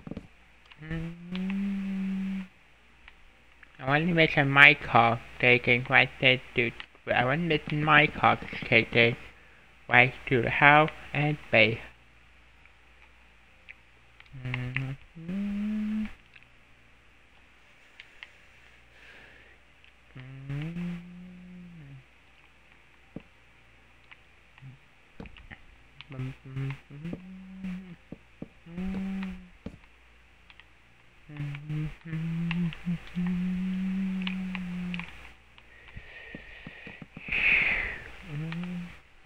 mm. I want to make a mic call taking right there to. I want to make a mic call taking right to the house and base. Mm, mm, mm. Bum, bum, bum, mm. Mm, mm, mm, mm.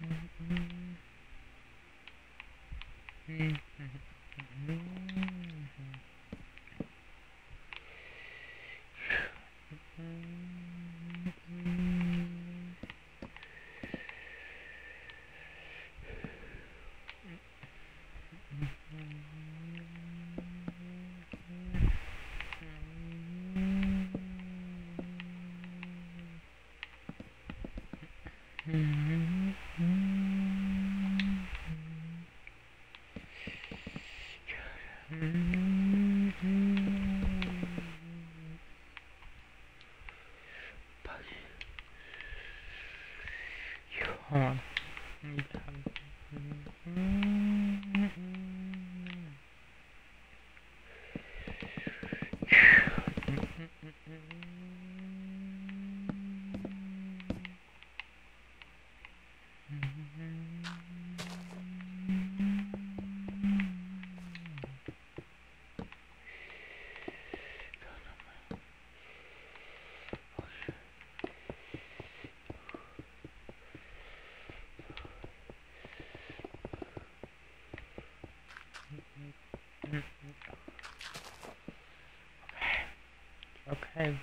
Hold on. Okay.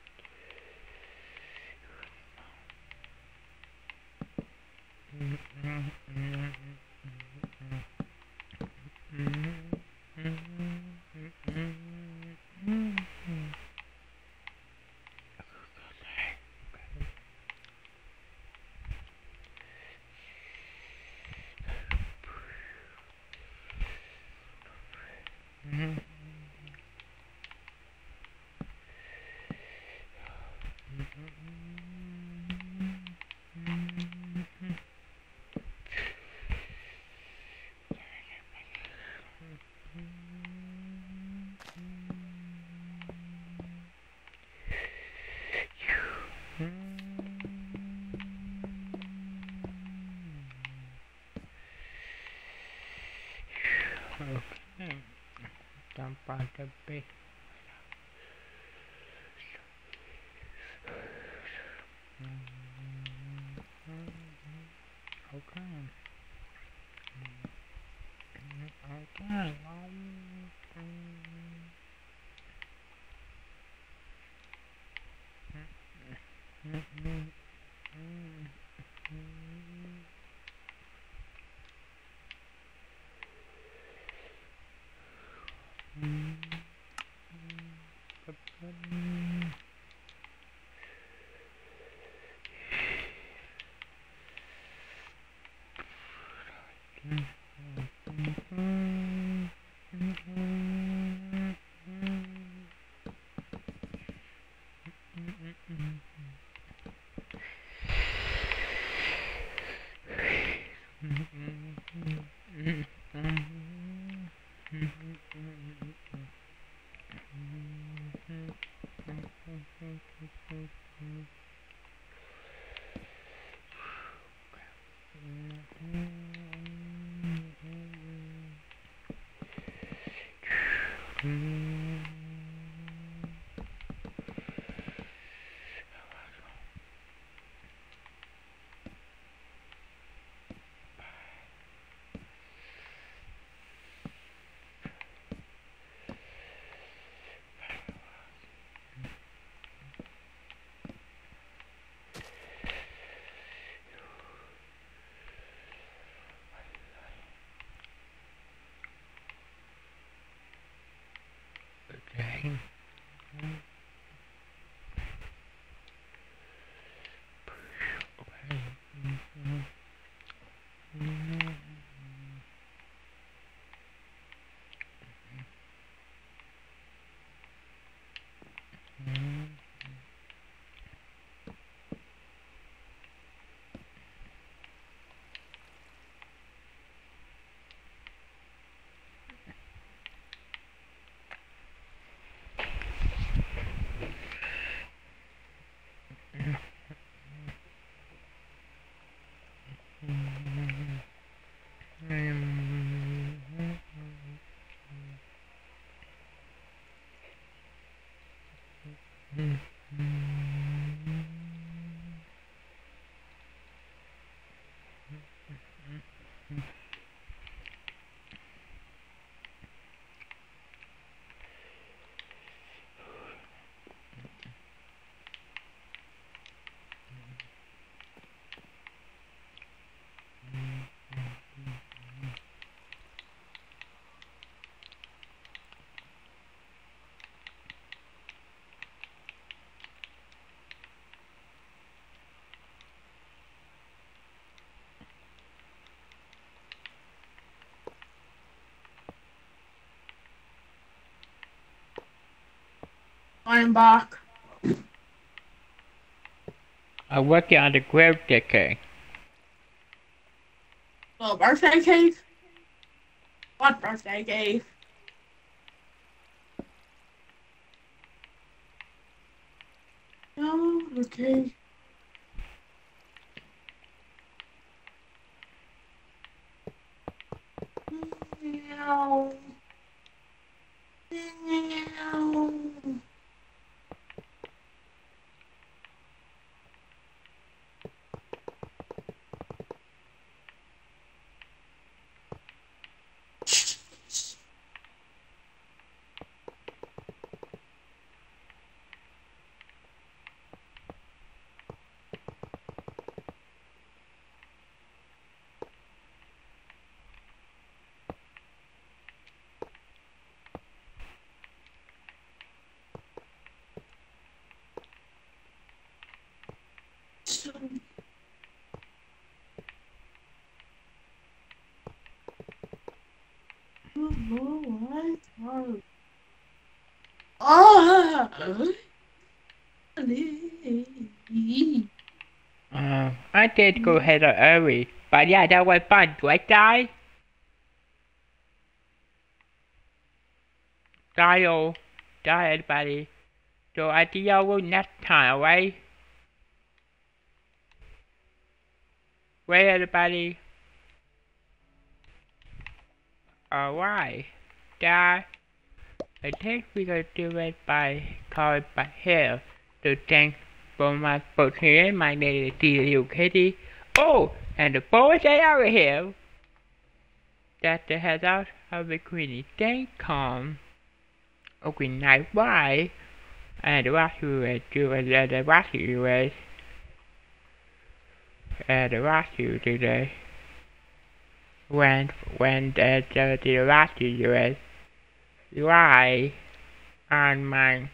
Okay. Jump on the bed. Okay. Okay. I'm back. I'm working on the birthday cake. The birthday cake? What birthday cake? Oh, okay. Meow. Meow. Ah! Uh, I did go ahead early, but yeah, that was fun. Do I die? Die, oh, die, everybody. So I see y'all next time, right? Right, everybody? Alright. Die. I think we're gonna do it by calling by here. So thanks for my for here. My name is D L Kitty. Oh, and the boys are over here. That's the head out of the Queenie. Gamescom. Okay, night. Why? And the last you is doing the last you is and the last you today. When when the the, the last you is why on my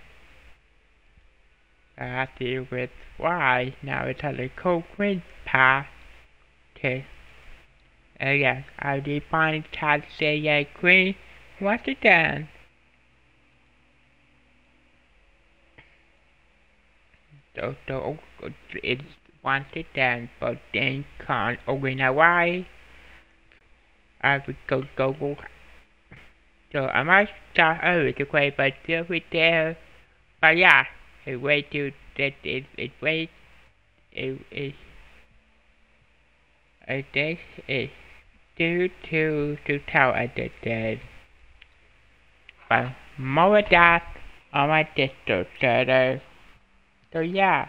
uh deal with why now it's a cold queen path test. Uh, yes, I define how to say yeah queen. What's it done? So so it's wanted done but then can't open a why. I would go go go. So I might start early to play but still with there. But yeah, a way to that it it way it is a this is due to to tell at the dead. But more of that on my Discord server. So yeah.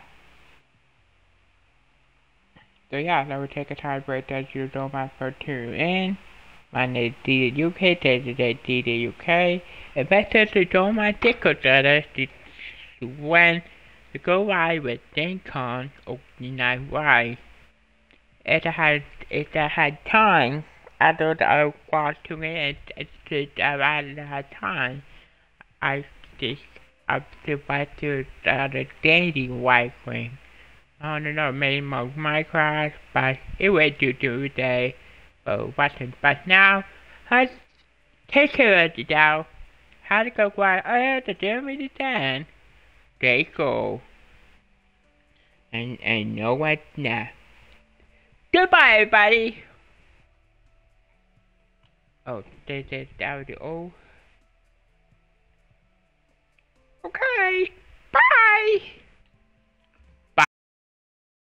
So yeah, let me take a time break as you know my first two in. My name is D D U K, this is D D U K. And better to join my Discord server when you go live with Gamescom Activate. Why? If I had if I had time, I thought I would watch to it and if I had time. I just up to back to uh, the daily Wi-Fi. I don't know, maybe more Minecraft, but it will do today. But watching, but now, I take care of it now. How to go quiet? Oh, the Germany then. There you go. And and know what now. Goodbye, everybody. Oh, this is that was the old.